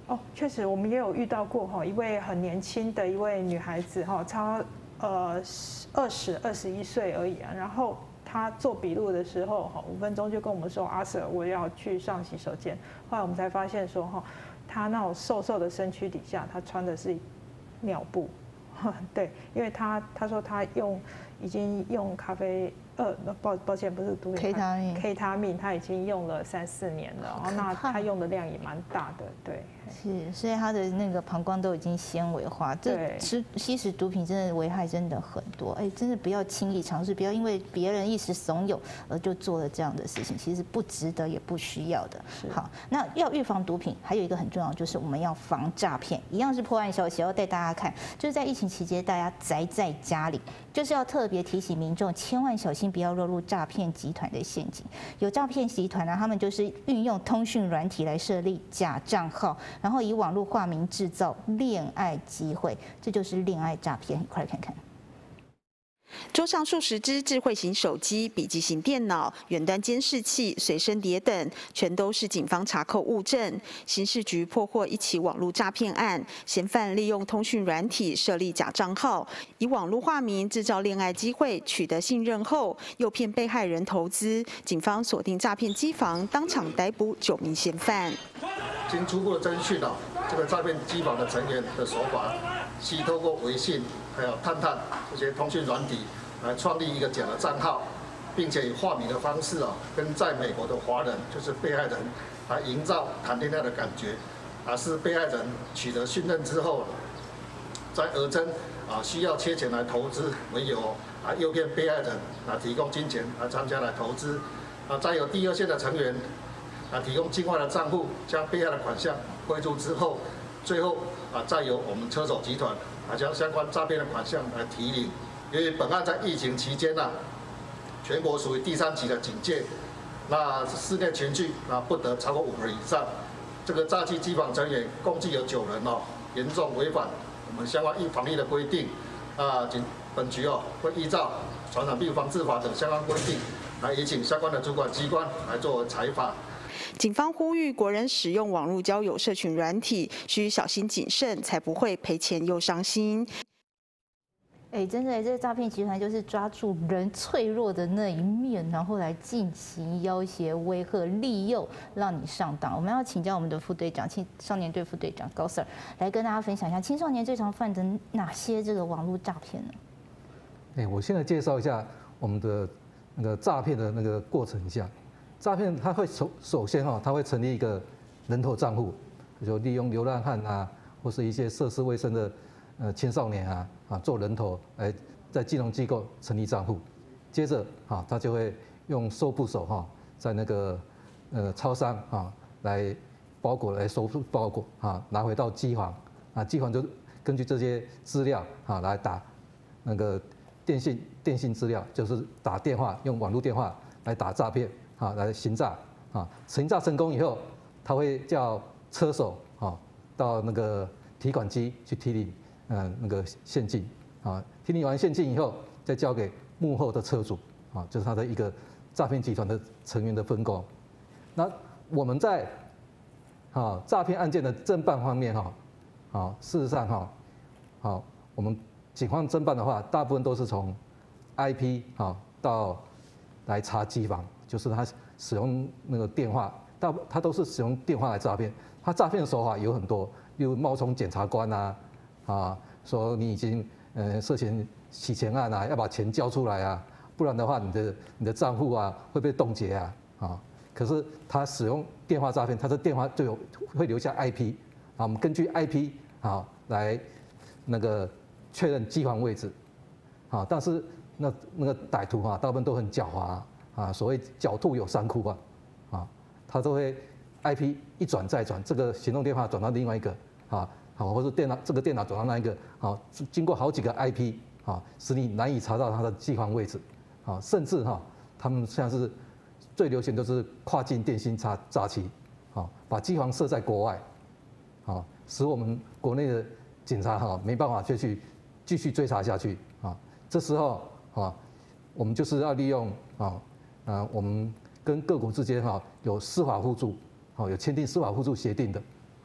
哦，确实我们也有遇到过哈，一位很年轻的一位女孩子哈，差呃二十二十一岁而已啊，然后她做笔录的时候哈，五分钟就跟我们说阿 Sir 我要去上洗手间，后来我们才发现说哈，她那种瘦瘦的身躯底下，她穿的是尿布，对，因为她她说她用已经用咖啡。呃，抱抱歉，不是毒品 ，K 他命 ，K 他命，他已经用了三四年了，然后那他用的量也蛮大的，对。 是，所以他的那个膀胱都已经纤维化，这吃吸食毒品真的危害真的很多，哎，真的不要轻易尝试，不要因为别人一时怂恿而就做了这样的事情，其实不值得也不需要的。好，那要预防毒品，还有一个很重要就是我们要防诈骗，一样是破案消息，要带大家看，就是在疫情期间大家宅在家里，就是要特别提醒民众千万小心。不要落入诈骗集团的陷阱。有诈骗集团呢，他们就是运用通讯软体来设立假账号，然后以网络化名制造恋爱机会，这就是恋爱诈骗。一块来看看。 桌上数十只智慧型手机、笔记型电脑、远端监视器、随身碟等，全都是警方查扣物证。刑事局破获一起网络诈骗案，嫌犯利用通讯软体设立假账号，以网络化名制造恋爱机会，取得信任后，诱骗被害人投资。警方锁定诈骗机房，当场逮捕九名嫌犯。 经初步的侦讯啊，这个诈骗机房的成员的手法，是透过微信还有探探这些通讯软体来创立一个假的账号，并且以化名的方式啊，跟在美国的华人，就是被害人，来营造谈恋爱的感觉，啊，是被害人取得信任之后，在讹真啊需要切钱来投资为由啊，诱骗被害人啊提供金钱来参加来投资，啊，再有第二线的成员。啊，提供境外的账户，将被害的款项汇出之后，最后啊，再由我们车手集团啊，将相关诈骗的款项来提领。由于本案在疫情期间呢，全国属于第三级的警戒，那室内群聚啊不得超过五人以上。这个诈欺机房成员共计有九人哦，严重违反我们相关疫防疫的规定。啊，警本局哦会依照《传染病防治法》等相关规定，来也请相关的主管机关来作为裁罚。 警方呼吁国人使用网络交友社群软体，需小心谨慎，才不会赔钱又伤心。 哎，真的，这个诈骗集团就是抓住人脆弱的那一面，然后来进行要挟、威吓、利诱，让你上当。我们要请教我们的副队长、青少年队副队长高 Sir 来跟大家分享一下，青少年最常犯的哪些这个网络诈骗呢？ 哎，我现在介绍一下我们的那个诈骗的那个过程一下。诈骗它会首首先哈，它会成立一个人头账户，就利用流浪汉啊，或是一些涉世未深的呃青少年啊啊做人头来在金融机构成立账户。接着啊，他就会用收部手哈，在那个呃超商啊来包裹来收包裹啊，拿回到机房啊，机房就根据这些资料啊来打那个电信电信资料，就是打电话用网络电话来打诈骗。啊，来行诈啊，行诈成功以后，他会叫车手啊到那个提款机去提领，呃那个现金啊，提领完现金以后，再交给幕后的车主啊，就是他的一个诈骗集团的成员的分工。那我们在啊诈骗案件的侦办方面哈，啊事实上哈，好我们警方侦办的话，大部分都是从 I P 啊到来查机房。就是他使用那个电话，大他都是使用电话来诈骗。他诈骗的手法有很多，例如冒充检察官啊，啊，说你已经呃涉嫌洗钱案啊，要把钱交出来啊，不然的话你的你的账户啊会被冻结啊，啊。可是他使用电话诈骗，他的电话就有会留下 I P， 啊，我们根据 I P 啊来那个确认机房位置，啊，但是那那个歹徒啊，大部分都很狡猾啊。啊，所谓狡兔有三窟啊，啊，他都会 I P 一转再转，这个行动电话转到另外一个，啊，好，或者电脑这个电脑转到那一个，好，经过好几个 I P， 啊，使你难以查到他的机房位置，啊，甚至哈，他们现在是最流行都是跨境电信诈诈欺，啊，把机房设在国外，啊，使我们国内的警察哈没办法就去继续追查下去，啊，这时候啊，我们就是要利用啊。啊，我们跟各国之间哈有司法互助，好有签订司法互助协定的，啊，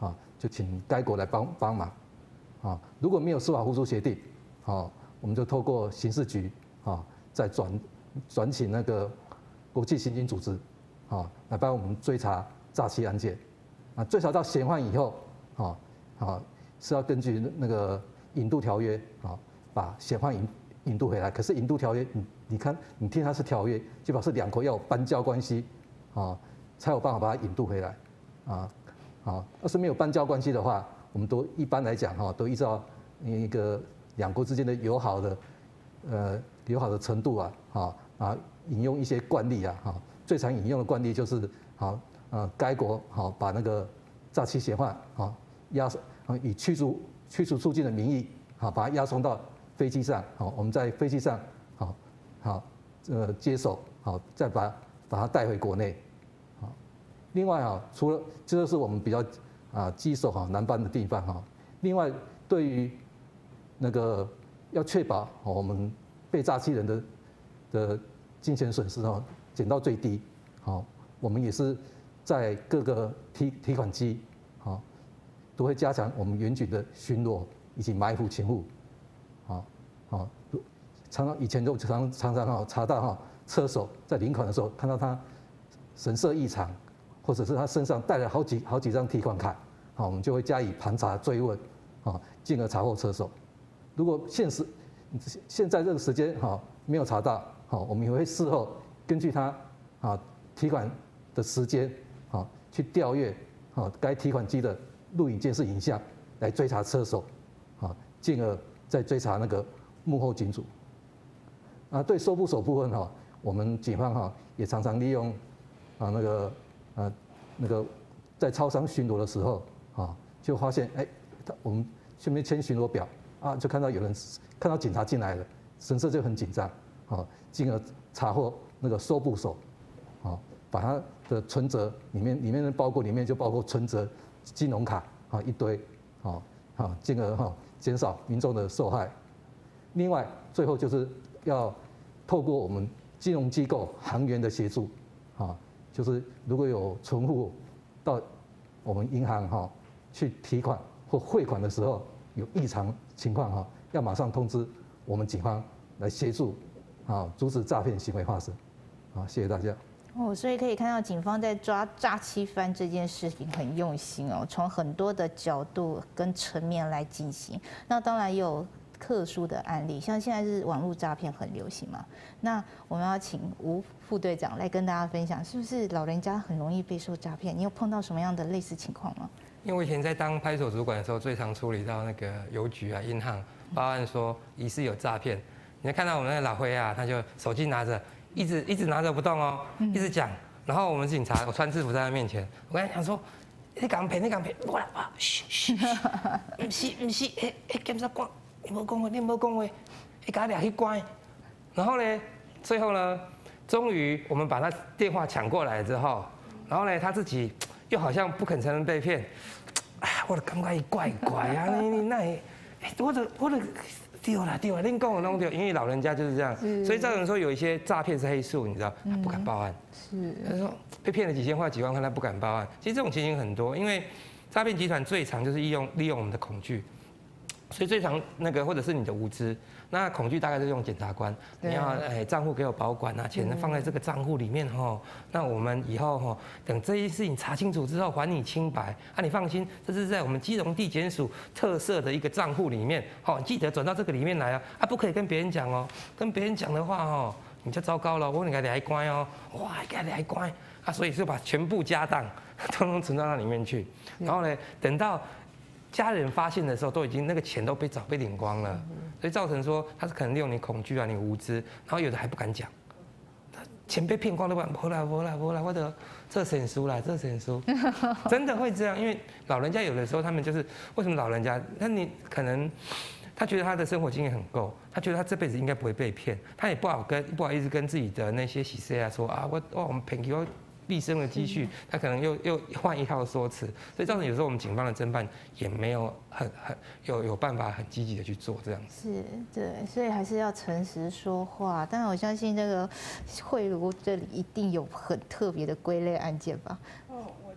就请该国来帮帮忙，啊，如果没有司法互助协定，啊，我们就透过刑事局，啊，再转转请那个国际刑警组织，啊，来帮我们追查诈欺案件，啊，追查到嫌犯以后，啊啊是要根据那个引渡条约，啊，把嫌犯引引渡回来。可是引渡条约，你你看，你听它是条约，就表示两国要有邦交关系，啊，才有办法把它引渡回来，啊。啊，要是没有邦交关系的话，我们都一般来讲哈，都依照一个两国之间的友好的，呃，友好的程度啊，哈啊，引用一些惯例啊，哈，最常引用的惯例就是好，呃，该国好把那个诈欺嫌犯好押送，以驱逐驱逐出境的名义，好把他押送到飞机上，好，我们在飞机上好好呃接手，好再把把他带回国内。另外啊，除了这就是我们比较啊棘手哈难办的地方哈。另外，对于那个要确保我们被诈欺人的的金钱损失哈减到最低，好，我们也是在各个提提款机好都会加强我们远景的巡逻以及埋伏勤务，好好常常以前就常常常哈查到哈车手在领款的时候看到他神色异常。或者是他身上带了好几好几张提款卡，好，我们就会加以盘查追问，啊，进而查获车手。如果现实现在这个时间哈没有查到，好，我们也会事后根据他啊提款的时间，好去调阅啊该提款机的录影监视影像来追查车手，啊，进而再追查那个幕后金主。啊，对收部手部分哈，我们警方哈也常常利用啊那个。呃，那个在超商巡逻的时候，啊，就发现哎，他我们顺便签巡逻表啊，就看到有人看到警察进来了，神色就很紧张，啊，进而查获那个收部手，啊，把他的存折里面里面的包裹里面就包括存折、金融卡啊一堆，啊啊，进而哈减少民众的受害。另外，最后就是要透过我们金融机构行员的协助，啊。就是如果有存户到我们银行哈去提款或汇款的时候有异常情况哈，要马上通知我们警方来协助啊，阻止诈骗行为发生。好，谢谢大家。 哦，所以可以看到警方在抓诈欺犯这件事情很用心哦，从很多的角度跟层面来进行。那当然也有特殊的案例，像现在是网络诈骗很流行嘛，那我们要请吴副队长来跟大家分享，是不是老人家很容易被受诈骗？你有碰到什么样的类似情况吗？ 因为我以前在当派出所主管的时候，最常处理到那个邮局啊、银行报案说疑似有诈骗。你看到我们那个老灰啊，他就手机拿着，一直一直拿着不动哦，一直讲。然后我们警察，我穿制服在他面前，我跟他讲说：“你敢骗？你敢骗？我来哇！嘘嘘，不是不是，迄迄检察官。”你没讲话，你没讲话，你给他俩去关。然后呢，最后呢，终于我们把他电话抢过来之后，然后呢，他自己又好像不肯承认被骗。哎，我的感觉怪怪啊，你你那，我的我的对啦对啦，恁讲的弄对，因为老人家就是这样，所以造成说有一些诈骗是黑数，你知道，他不敢报案。是，他说被骗了几千块几万块，他不敢报案。其实这种情形很多，因为诈骗集团最常就是利用利用我们的恐惧。所以最常那个，或者是你的无知，那恐惧大概是用检察官，你要哎账户给我保管啊，钱放在这个账户里面哈，那我们以后哈，等这些事情查清楚之后还你清白啊，你放心，这是在我们基隆地检署特色的一个账户里面，好，记得转到这个里面来啊，啊不可以跟别人讲哦，跟别人讲的话哦，你就糟糕了，我给你来关哦，哇，给你来关啊，所以就把全部家当通通存到那里面去，然后呢，等到家人发现的时候，都已经那个钱都被早被领光了，所以造成说他是可能利用你恐惧啊，你无知，然后有的还不敢讲，钱被骗光了，不啦不啦不啦，或者这神书啦，这神书，真的会这样，因为老人家有的时候他们就是为什么老人家，那你可能他觉得他的生活经验很够，他觉得他这辈子应该不会被骗，他也不好跟不好意思跟自己的那些喜事啊说啊我哦我们骗给我。毕生的积蓄，他可能又又换一套说辞，所以造成有时候我们警方的侦办也没有很很有有办法很积极的去做这样子。 是，对，所以还是要诚实说话。但我相信这个惠如这里一定有很特别的归类案件吧？ 哦，我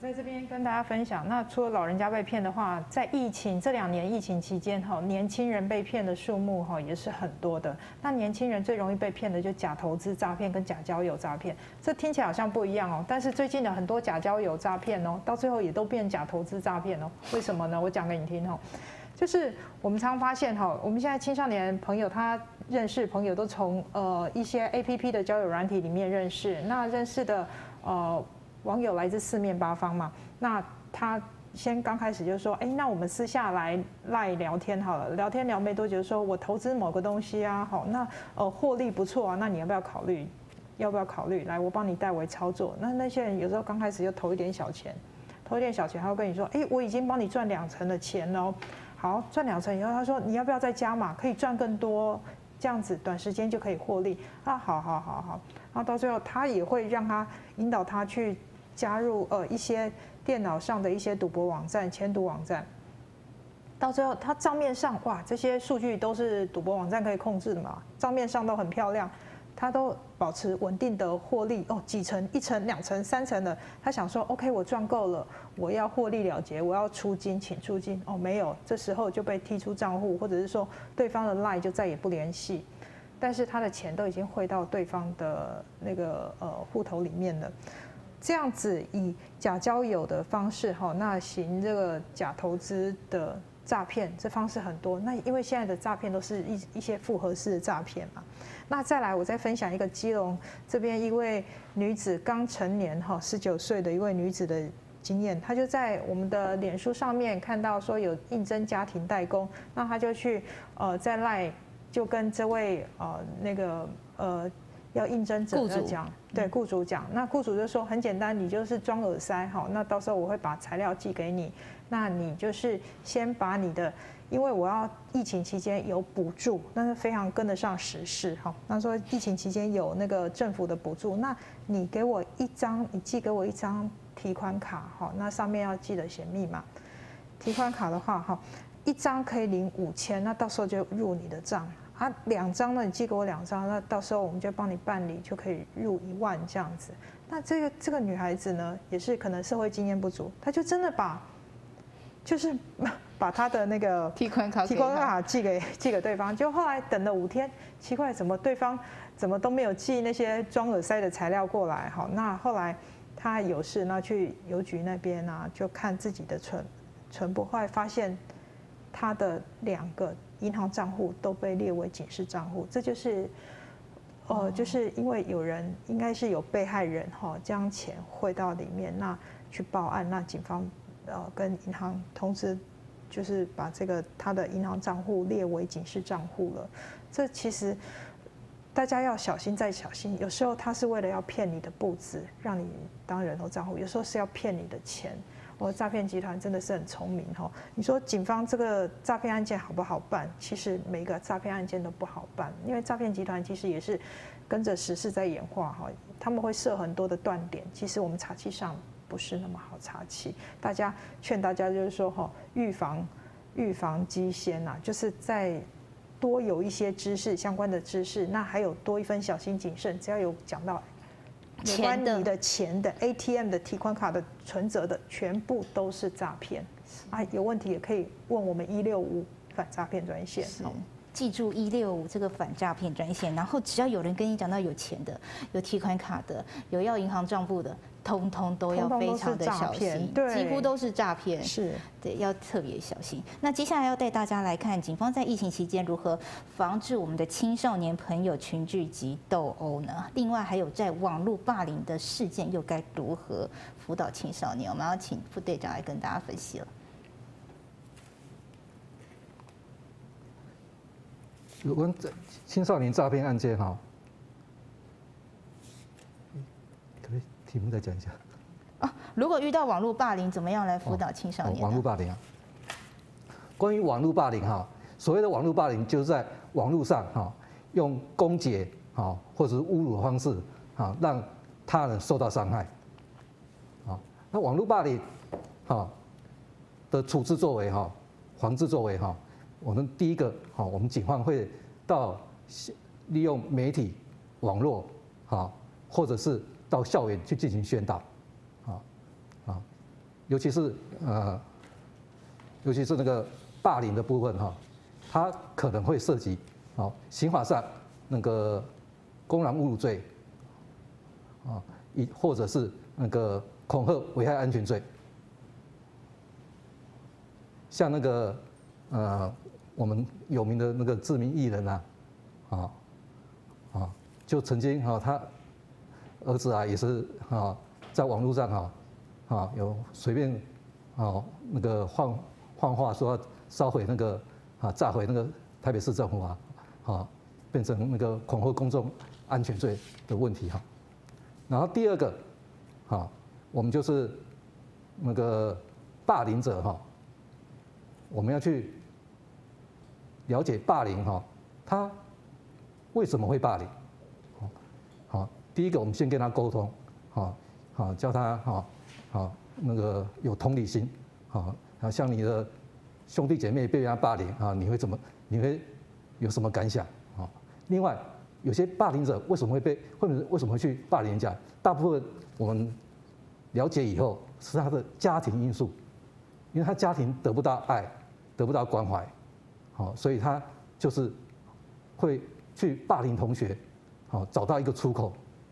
在这边跟大家分享，那除了老人家被骗的话，在疫情这两年疫情期间哈，年轻人被骗的数目哈也是很多的。那年轻人最容易被骗的就假投资诈骗跟假交友诈骗，这听起来好像不一样哦。但是最近的很多假交友诈骗哦，到最后也都变假投资诈骗哦。为什么呢？我讲给你听哦。就是我们常发现哈，我们现在青少年朋友他认识朋友都从呃一些 A P P 的交友软体里面认识，那认识的呃。网友来自四面八方嘛，那他先刚开始就说，哎，那我们私下来赖聊天好了，聊天聊没多久，说我投资某个东西啊，好，那呃获利不错啊，那你要不要考虑？要不要考虑？来，我帮你代为操作。那那些人有时候刚开始就投一点小钱，投一点小钱，他会跟你说，哎，我已经帮你赚两成的钱喽，好，赚两成以后，他说你要不要再加码？可以赚更多，这样子短时间就可以获利啊，好好好好，然后到最后他也会让他引导他去。加入呃一些电脑上的一些赌博网站、签赌网站，到最后他账面上哇，这些数据都是赌博网站可以控制的嘛，账面上都很漂亮，他都保持稳定的获利哦，几成、一成、两成、三成的，他想说 OK， 我赚够了，我要获利了结，我要出金，请出金哦，没有，这时候就被踢出账户，或者是说对方的 LINE 就再也不联系，但是他的钱都已经汇到对方的那个呃户头里面了。这样子以假交友的方式哈，那行这个假投资的诈骗，这方式很多。那因为现在的诈骗都是一一些复合式的诈骗嘛。那再来，我再分享一个基隆这边一位女子刚成年哈，十九岁的一位女子的经验，她就在我们的脸书上面看到说有应征家庭代工，那她就去呃在赖就跟这位呃那个呃。要应征者要讲，对雇主讲，那雇主就说很简单，你就是装耳塞哈，那到时候我会把材料寄给你，那你就是先把你的，因为我要疫情期间有补助，那是非常跟得上时事哈。那说疫情期间有那个政府的补助，那你给我一张，你寄给我一张提款卡哈，那上面要记得写密码。提款卡的话哈，一张可以领五千，那到时候就入你的账。啊，两张呢，你寄给我两张，那到时候我们就帮你办理，就可以入一万这样子。那这个这个女孩子呢，也是可能社会经验不足，她就真的把，就是把她的那个提款卡提款卡寄给寄给对方，就后来等了五天，奇怪，怎么对方怎么都没有寄那些装耳塞的材料过来？好，那后来她有事，那去邮局那边啊，就看自己的存存簿，后来发现她的两个银行账户都被列为警示账户，这就是，呃，就是因为有人应该是有被害人哈，将钱汇到里面，那去报案，那警方呃跟银行通知，就是把这个他的银行账户列为警示账户了。这其实大家要小心再小心，有时候他是为了要骗你的簿子，让你当人头账户，有时候是要骗你的钱。我诈骗集团真的是很聪明哈！你说警方这个诈骗案件好不好办？其实每个诈骗案件都不好办，因为诈骗集团其实也是跟着时事在演化哈，他们会设很多的断点，其实我们查气上不是那么好查气。大家劝大家就是说哈，预防预防机先呐，就是在多有一些知识相关的知识，那还有多一分小心谨慎，只要有讲到。有关你的钱的 A T M 的提款卡的存折的，全部都是诈骗啊！有问题也可以问我们一六五反诈骗专线。 记住一六五这个反诈骗专线，然后只要有人跟你讲到有钱的、有提款卡的、有要银行账户的，通通都要非常的小心，几乎都是诈骗， 是对，要特别小心。那接下来要带大家来看，警方在疫情期间如何防治我们的青少年朋友群聚及斗殴呢？另外还有在网络霸凌的事件又该如何辅导青少年？我们要请副队长来跟大家分析了。 有关青少年诈骗案件哈，可不可以题目再讲一下？ 啊，如果遇到网络霸凌，怎么样来辅导青少年？ 网络霸凌啊，关于网络霸凌哈，所谓的网络霸凌就是在网络上哈，用攻击哈或者是侮辱的方式啊，让他人受到伤害。啊，那网络霸凌哈的处置作为哈，防治作为哈。我们第一个，好，我们警方会到利用媒体、网络，好，或者是到校园去进行宣导，啊啊， 尤其是呃，尤其是那个霸凌的部分哈，它可能会涉及啊刑法上那个公然侮辱罪啊，一或者是那个恐吓危害安全罪。像那个呃，我们有名的那个知名艺人啊，啊啊，就曾经哈、啊，他儿子啊也是啊，在网络上哈啊有随便啊那个放放话说要烧毁那个啊炸毁那个台北市政府啊，啊变成那个恐吓公众安全罪的问题哈。然后第二个，啊，我们就是那个霸凌者哈。我们要去了解霸凌哈，他为什么会霸凌？好，第一个我们先跟他沟通，好，好叫他好，好那个有同理心，好，啊像你的兄弟姐妹被人家霸凌啊，你会怎么？你会有什么感想？啊，另外有些霸凌者为什么会被，或者为什么会去霸凌人家？大部分我们了解以后是他的家庭因素。因为他家庭得不到爱，得不到关怀，好，所以他就是会去霸凌同学，好，找到一个出口。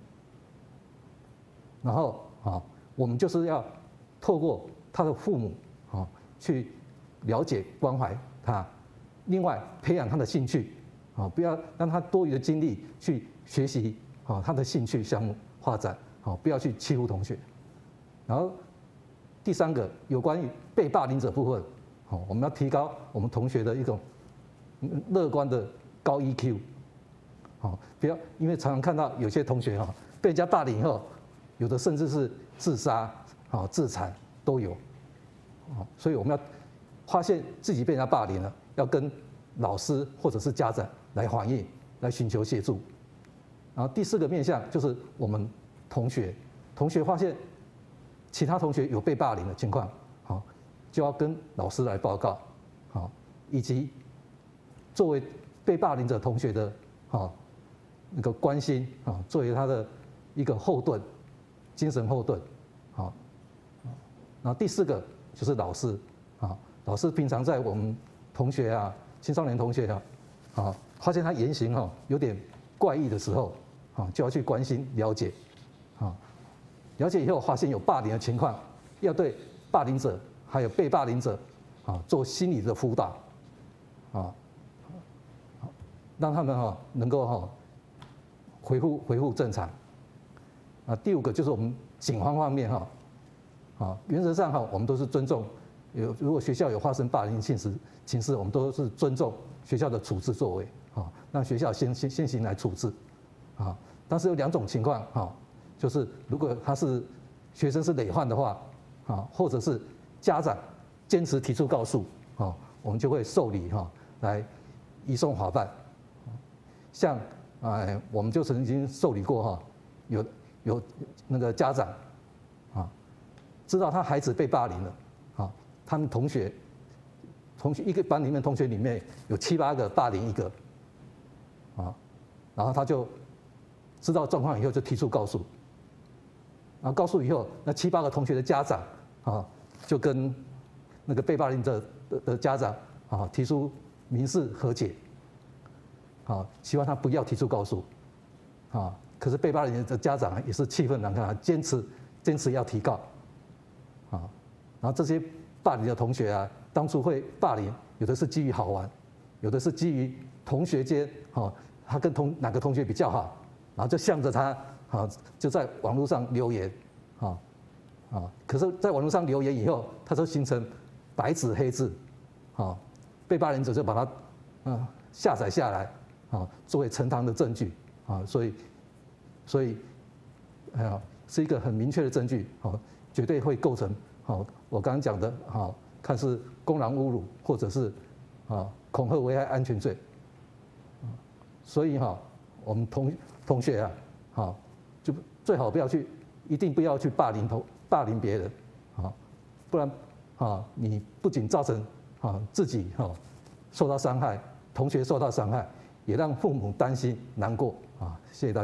然后啊，我们就是要透过他的父母啊，去了解关怀他，另外培养他的兴趣，啊，不要让他多余的精力去学习啊他的兴趣项目发展，好，不要去欺负同学，然后。第三个有关于被霸凌者部分，好，我们要提高我们同学的一种乐观的高 E Q， 好，不要因为常常看到有些同学哈被人家霸凌以后，有的甚至是自杀、好自残都有，好，所以我们要发现自己被人家霸凌了，要跟老师或者是家长来反映，来寻求协助。然后第四个面向就是我们同学，同学发现。其他同学有被霸凌的情况，好，就要跟老师来报告，好，以及作为被霸凌者同学的，好，那个关心，啊，作为他的一个后盾，精神后盾，好，然后第四个就是老师，啊，老师平常在我们同学啊，青少年同学啊，啊，发现他言行哈有点怪异的时候，啊，就要去关心了解，啊。了解以后，发现有霸凌的情况，要对霸凌者还有被霸凌者，啊，做心理的辅导，啊，让他们哈能够哈恢复恢复正常。啊，第五个就是我们警方方面哈，啊，原则上哈我们都是尊重，有如果学校有发生霸凌情事情事，我们都是尊重学校的处置作为，啊，让学校先先先行来处置，啊，但是有两种情况哈。就是如果他是学生是累犯的话，啊，或者是家长坚持提出告诉，啊，我们就会受理哈，来移送法办。像哎，我们就曾经受理过哈，有有那个家长，啊，知道他孩子被霸凌了，啊，他们同学同学一个班里面同学里面有七八个霸凌一个，啊，然后他就知道状况以后就提出告诉。然后告诉以后，那七八个同学的家长啊，就跟那个被霸凌者的的家长啊提出民事和解，啊，希望他不要提出告诉，啊，可是被霸凌的家长也是气愤难看，坚持坚持要提告，啊，然后这些霸凌的同学啊，当初会霸凌，有的是基于好玩，有的是基于同学间，哦，他跟同哪个同学比较好，然后就向着他。啊，就在网络上留言，啊啊，可是，在网络上留言以后，它就形成白纸黑字，啊，被霸凌者就把它，嗯，下载下来，啊，作为呈堂的证据，啊，所以，所以，哎呀，是一个很明确的证据，啊，绝对会构成，啊，我刚刚讲的，啊，看是公然侮辱或者是，啊，恐吓危害安全罪，啊，所以哈，我们同同学啊，好。就最好不要去，一定不要去霸凌同霸凌别人，啊，不然啊，你不仅造成啊自己哈受到伤害，同学受到伤害，也让父母担心难过啊。谢谢大家。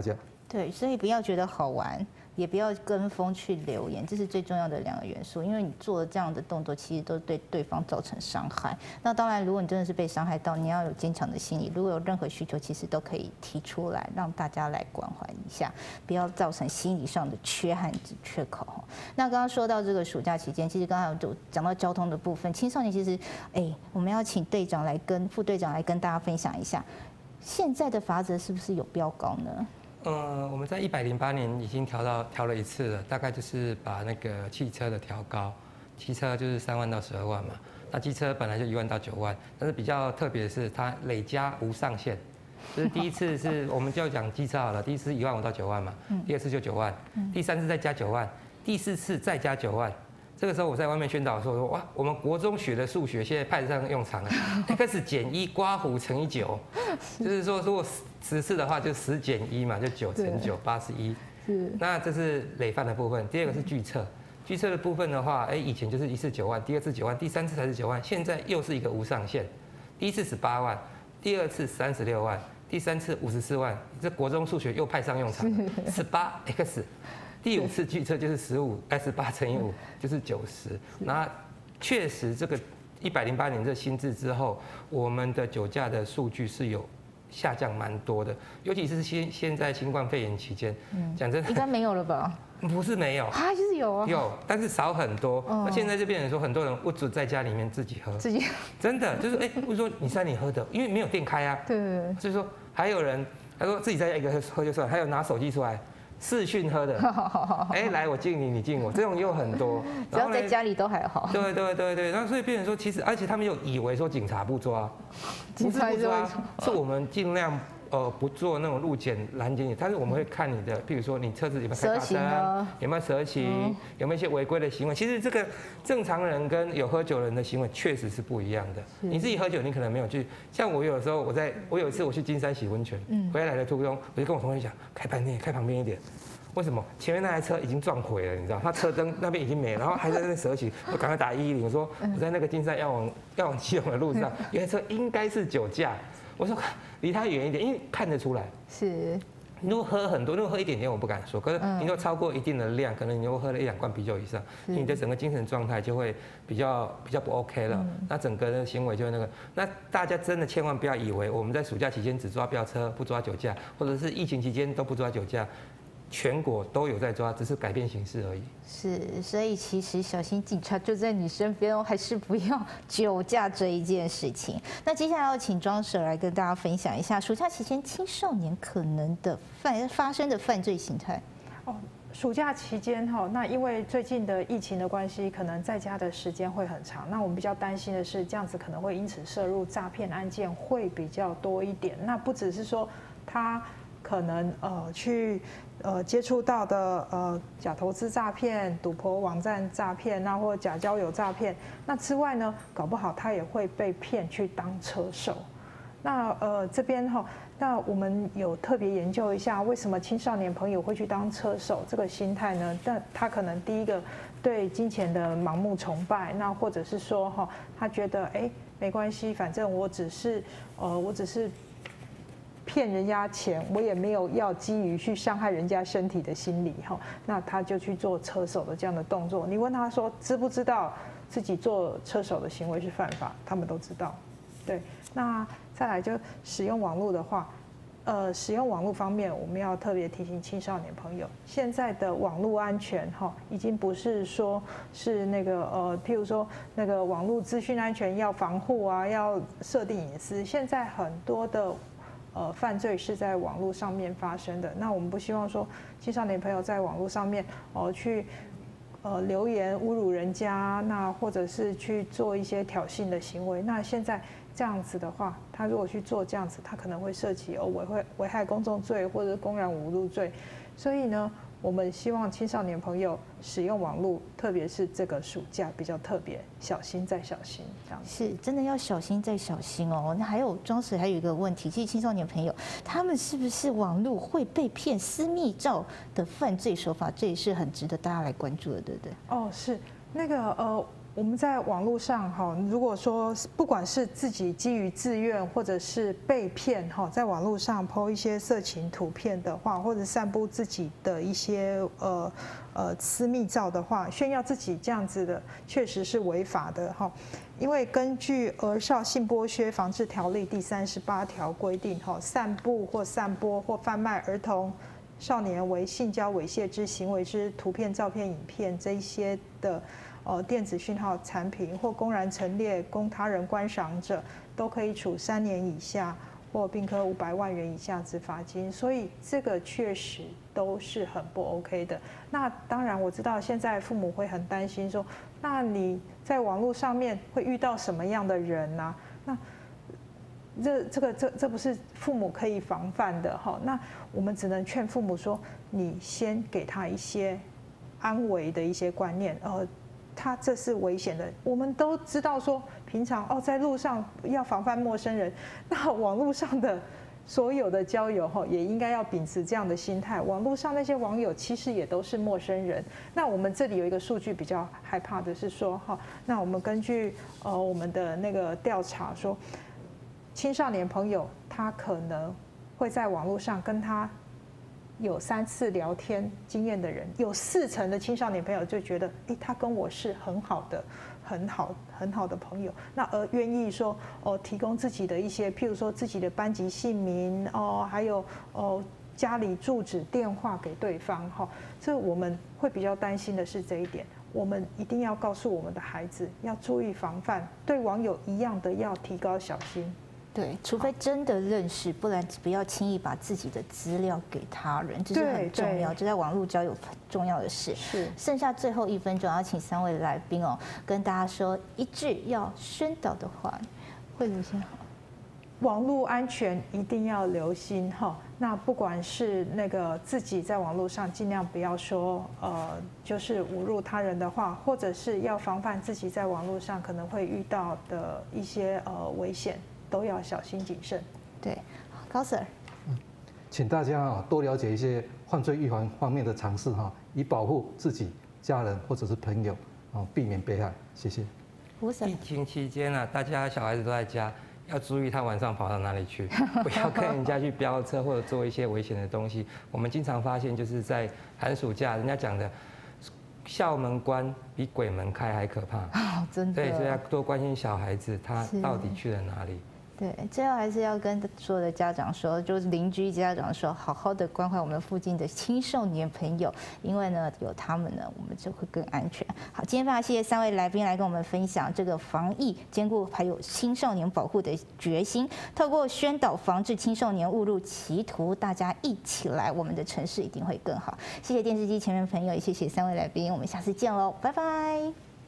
对，所以不要觉得好玩。也不要跟风去留言，这是最重要的两个元素。因为你做了这样的动作，其实都对对方造成伤害。那当然，如果你真的是被伤害到，你要有坚强的心理。如果有任何需求，其实都可以提出来，让大家来关怀一下，不要造成心理上的缺憾之缺口。那刚刚说到这个暑假期间，其实刚刚有讲到交通的部分，青少年其实，哎，我们要请队长来跟副队长来跟大家分享一下，现在的罚则是不是有飙高呢？ 呃，我们在一百零八年已经调到调了一次了，大概就是把那个汽车的调高，汽车就是三万到十二万嘛，那机车本来就一万到九万，但是比较特别的是它累加无上限，就是第一次是我们就讲机车好了，第一次一万五到九万嘛，第二次就九万，第三次再加九万，第四次再加九万。这个时候我在外面宣导的时候说，哇，我们国中学的数学现在派得上用场了 ，x 减一刮弧乘以九，就是说如果十次的话就十减一嘛，就九乘九八十一。是。那这是累犯的部分，第二个是拒测，拒测的部分的话，哎，以前就是一次九万，第二次九万，第三次才是九万，现在又是一个无上限，第一次十八万，第二次三十六万，第三次五十四万，这国中数学又派上用场了，十八 x。第五次拒测就是十五，哎，十八乘以五就是九十。那确实，这个一百零八年这新制之后，我们的酒驾的数据是有下降蛮多的，尤其是现现在新冠肺炎期间，讲真的， 应该没有了吧？ 不是没有啊，就是有啊， 有，但是少很多。那现在就变成说，很多人不准在家里面自己喝， 自己真的就是哎，我说你在你喝的，因为没有店开啊， 对， 所以说还有人他说自己在家一个喝就算，还有拿手机出来。视讯喝的，哎，来我敬你，你敬我，这种又很多。 只要在家里都还好。 对对对对，那所以变成说，其实而且他们又以为说警察不抓，不是不抓，是我们尽量呃不做那种路检拦截你，但是我们会看你的，譬如说你车子有没有开大灯，有没有蛇行，有没有一些违规的行为。其实这个正常人跟有喝酒人的行为确实是不一样的。你自己喝酒，你可能没有去，像我有时候我在我有一次我去金山洗温泉，回来的途中我就跟我同学讲，开半天开旁边一点。为什么？前面那台车已经撞毁了，你知道？他车灯那边已经没了，然后还在那蛇行，我赶快打一一零，我说我在那个金山要往要往基隆的路上，有台车应该是酒驾，我说离他远一点，因为看得出来。 是。 你如果喝很多，如果喝一点点我不敢说，可是你如果超过一定的量，可能你如果喝了一两罐啤酒以上，你的整个精神状态就会比较比较不 OK 了，那整个的行为就会那个。那大家真的千万不要以为我们在暑假期间只抓飙车不抓酒驾，或者是疫情期间都不抓酒驾。全国都有在抓，只是改变形式而已。 是，所以其实小心警察就在你身边哦，还是不要酒驾这一件事情。那接下来要请庄舍来跟大家分享一下暑假期间青少年可能的犯发生的犯罪形态。 哦，暑假期间哈，那因为最近的疫情的关系，可能在家的时间会很长。那我们比较担心的是，这样子可能会因此涉入诈骗案件会比较多一点。那不只是说他可能呃去。呃，接触到的呃假投资诈骗、赌博网站诈骗，那或假交友诈骗，那之外呢，搞不好他也会被骗去当车手。那呃这边哈，那我们有特别研究一下，为什么青少年朋友会去当车手这个心态呢？但他可能第一个对金钱的盲目崇拜，那或者是说哈，他觉得哎没关系，反正我只是呃我只是。骗人家钱，我也没有要基于去伤害人家身体的心理哈，那他就去做车手的这样的动作。你问他说知不知道自己做车手的行为是犯法，他们都知道。对，那再来就使用网络的话，呃，使用网络方面，我们要特别提醒青少年朋友，现在的网络安全哈，已经不是说是那个呃，譬如说那个网络资讯安全要防护啊，要设定隐私，现在很多的。呃，犯罪是在网络上面发生的。那我们不希望说青少年朋友在网络上面哦、呃、去呃留言侮辱人家，那或者是去做一些挑衅的行为。那现在这样子的话，他如果去做这样子，他可能会涉及哦危害危害公众罪或者公然侮辱罪。所以呢，我们希望青少年朋友使用网络，特别是这个暑假比较特别，小心再小心，这样是真的要小心再小心哦。那还有庄师还有一个问题，其实青少年朋友他们是不是网络会被骗私密照的犯罪手法，这也是很值得大家来关注的，对不对？ 哦，是那个呃， 我们在网络上哈，如果说不管是自己基于自愿，或者是被骗哈，在网络上 po 一些色情图片的话，或者散布自己的一些呃呃私密照的话，炫耀自己这样子的，确实是违法的哈。因为根据《儿少性剥削防治条例》第三十八条规定哈，散布或散播或贩卖儿童、少年为性交猥亵之行为之图片、照片、影片这一些的。呃，电子讯号产品或公然陈列供他人观赏者，都可以处三年以下或并科五百万元以下之罚金。所以这个确实都是很不 OK 的。那当然我知道现在父母会很担心说，那你在网络上面会遇到什么样的人呢、啊？那这这个这这不是父母可以防范的哈。那我们只能劝父母说，你先给他一些安危的一些观念，呃。他这是危险的，我们都知道说，平常哦在路上要防范陌生人，那网络上的所有的交友哈，也应该要秉持这样的心态。网络上那些网友其实也都是陌生人。那我们这里有一个数据比较害怕的是说哈，那我们根据呃我们的那个调查说，青少年朋友他可能会在网络上跟他有三次聊天经验的人，有四成的青少年朋友就觉得，哎，他跟我是很好的、很好、很好的朋友，那而愿意说哦，提供自己的一些，譬如说自己的班级姓名哦，还有哦家里住址、电话给对方哈。这我们会比较担心的是这一点，我们一定要告诉我们的孩子要注意防范，对网友一样的要提高小心。 对，除非真的认识，不然不要轻易把自己的资料给他人，这是很重要，就在网络交友很重要的事。 是， 剩下最后一分钟，要请三位来宾哦，跟大家说一句要宣导的话，慧茹先好。 网络安全一定要留心哈。那不管是那个自己在网络上尽量不要说呃，就是侮辱他人的话，或者是要防范自己在网络上可能会遇到的一些呃危险。都要小心谨慎。 对，高 Sir， 嗯，请大家啊多了解一些犯罪预防方面的常识哈，以保护自己、家人或者是朋友啊，避免被害。谢谢。 疫情期间呢、啊，大家小孩子都在家，要注意他晚上跑到哪里去，不要跟人家去飙车或者做一些危险的东西。我们经常发现，就是在寒暑假，人家讲的校门关比鬼门开还可怕。 哦，真的。 对，所以要多关心小孩子，他到底去了哪里。 对，最后还是要跟所有的家长说，就是邻居家长说，好好的关怀我们附近的青少年朋友，因为呢有他们呢，我们就会更安全。好，今天非常谢谢三位来宾来跟我们分享这个防疫兼顾还有青少年保护的决心，透过宣导防治青少年误入歧途，大家一起来，我们的城市一定会更好。谢谢电视机前面朋友，也谢谢三位来宾，我们下次见喽，拜拜。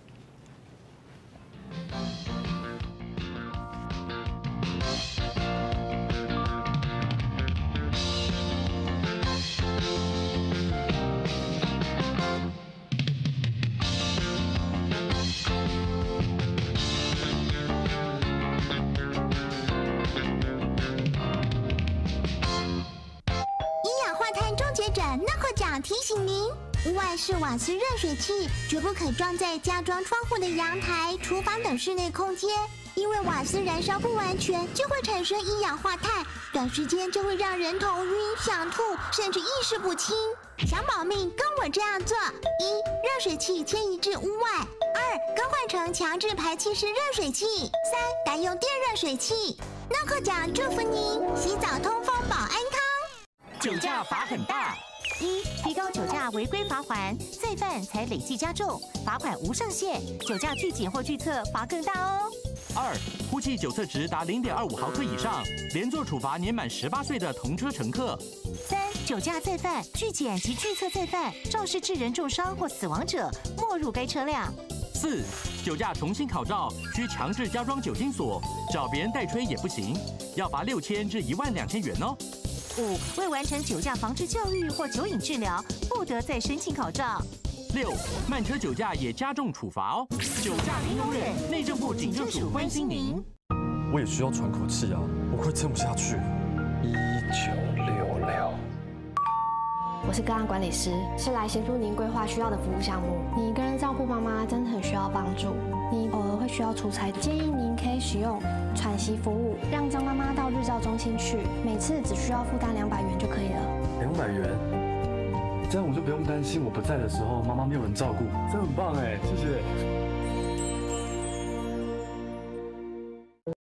提醒您，屋外式瓦斯热水器绝不可装在加装窗户的阳台、厨房等室内空间，因为瓦斯燃烧不完全就会产生一氧化碳，短时间就会让人头晕、想吐，甚至意识不清。想保命，跟我这样做：一、热水器迁移至屋外；二、更换成强制排气式热水器；三、改用电热水器。诺克奖祝福您，洗澡通风保安康。 酒驾罚很大。一、提高酒驾违规罚锾，再犯才累计加重，罚款无上限，酒驾拒检或拒测罚更大哦。 二、呼气酒测值达零点二五毫克以上，连坐处罚年满十八岁的同车乘客。 三、酒驾再犯、拒检及拒测再犯，肇事致人重伤或死亡者，没入该车辆。 四、酒驾重新考照，需强制加装酒精锁，找别人代吹也不行，要罚六千至一万两千元哦。 五、未完成酒驾防治教育或酒瘾治疗，不得再申请考照。 六、慢车酒驾也加重处罚哦。酒驾零容忍，内政部警政署关心您。 我也需要喘口气啊，我快撑不下去了。一九六六。 我是个案管理师，是来协助您规划需要的服务项目。你一个人照顾妈妈真的很需要帮助，你偶尔会需要出差，建议您可以使用喘息服务，让张妈妈到日照中心去，每次只需要负担两百元就可以了。 两百元，这样我就不用担心我不在的时候妈妈没有人照顾，这很棒哎，谢谢。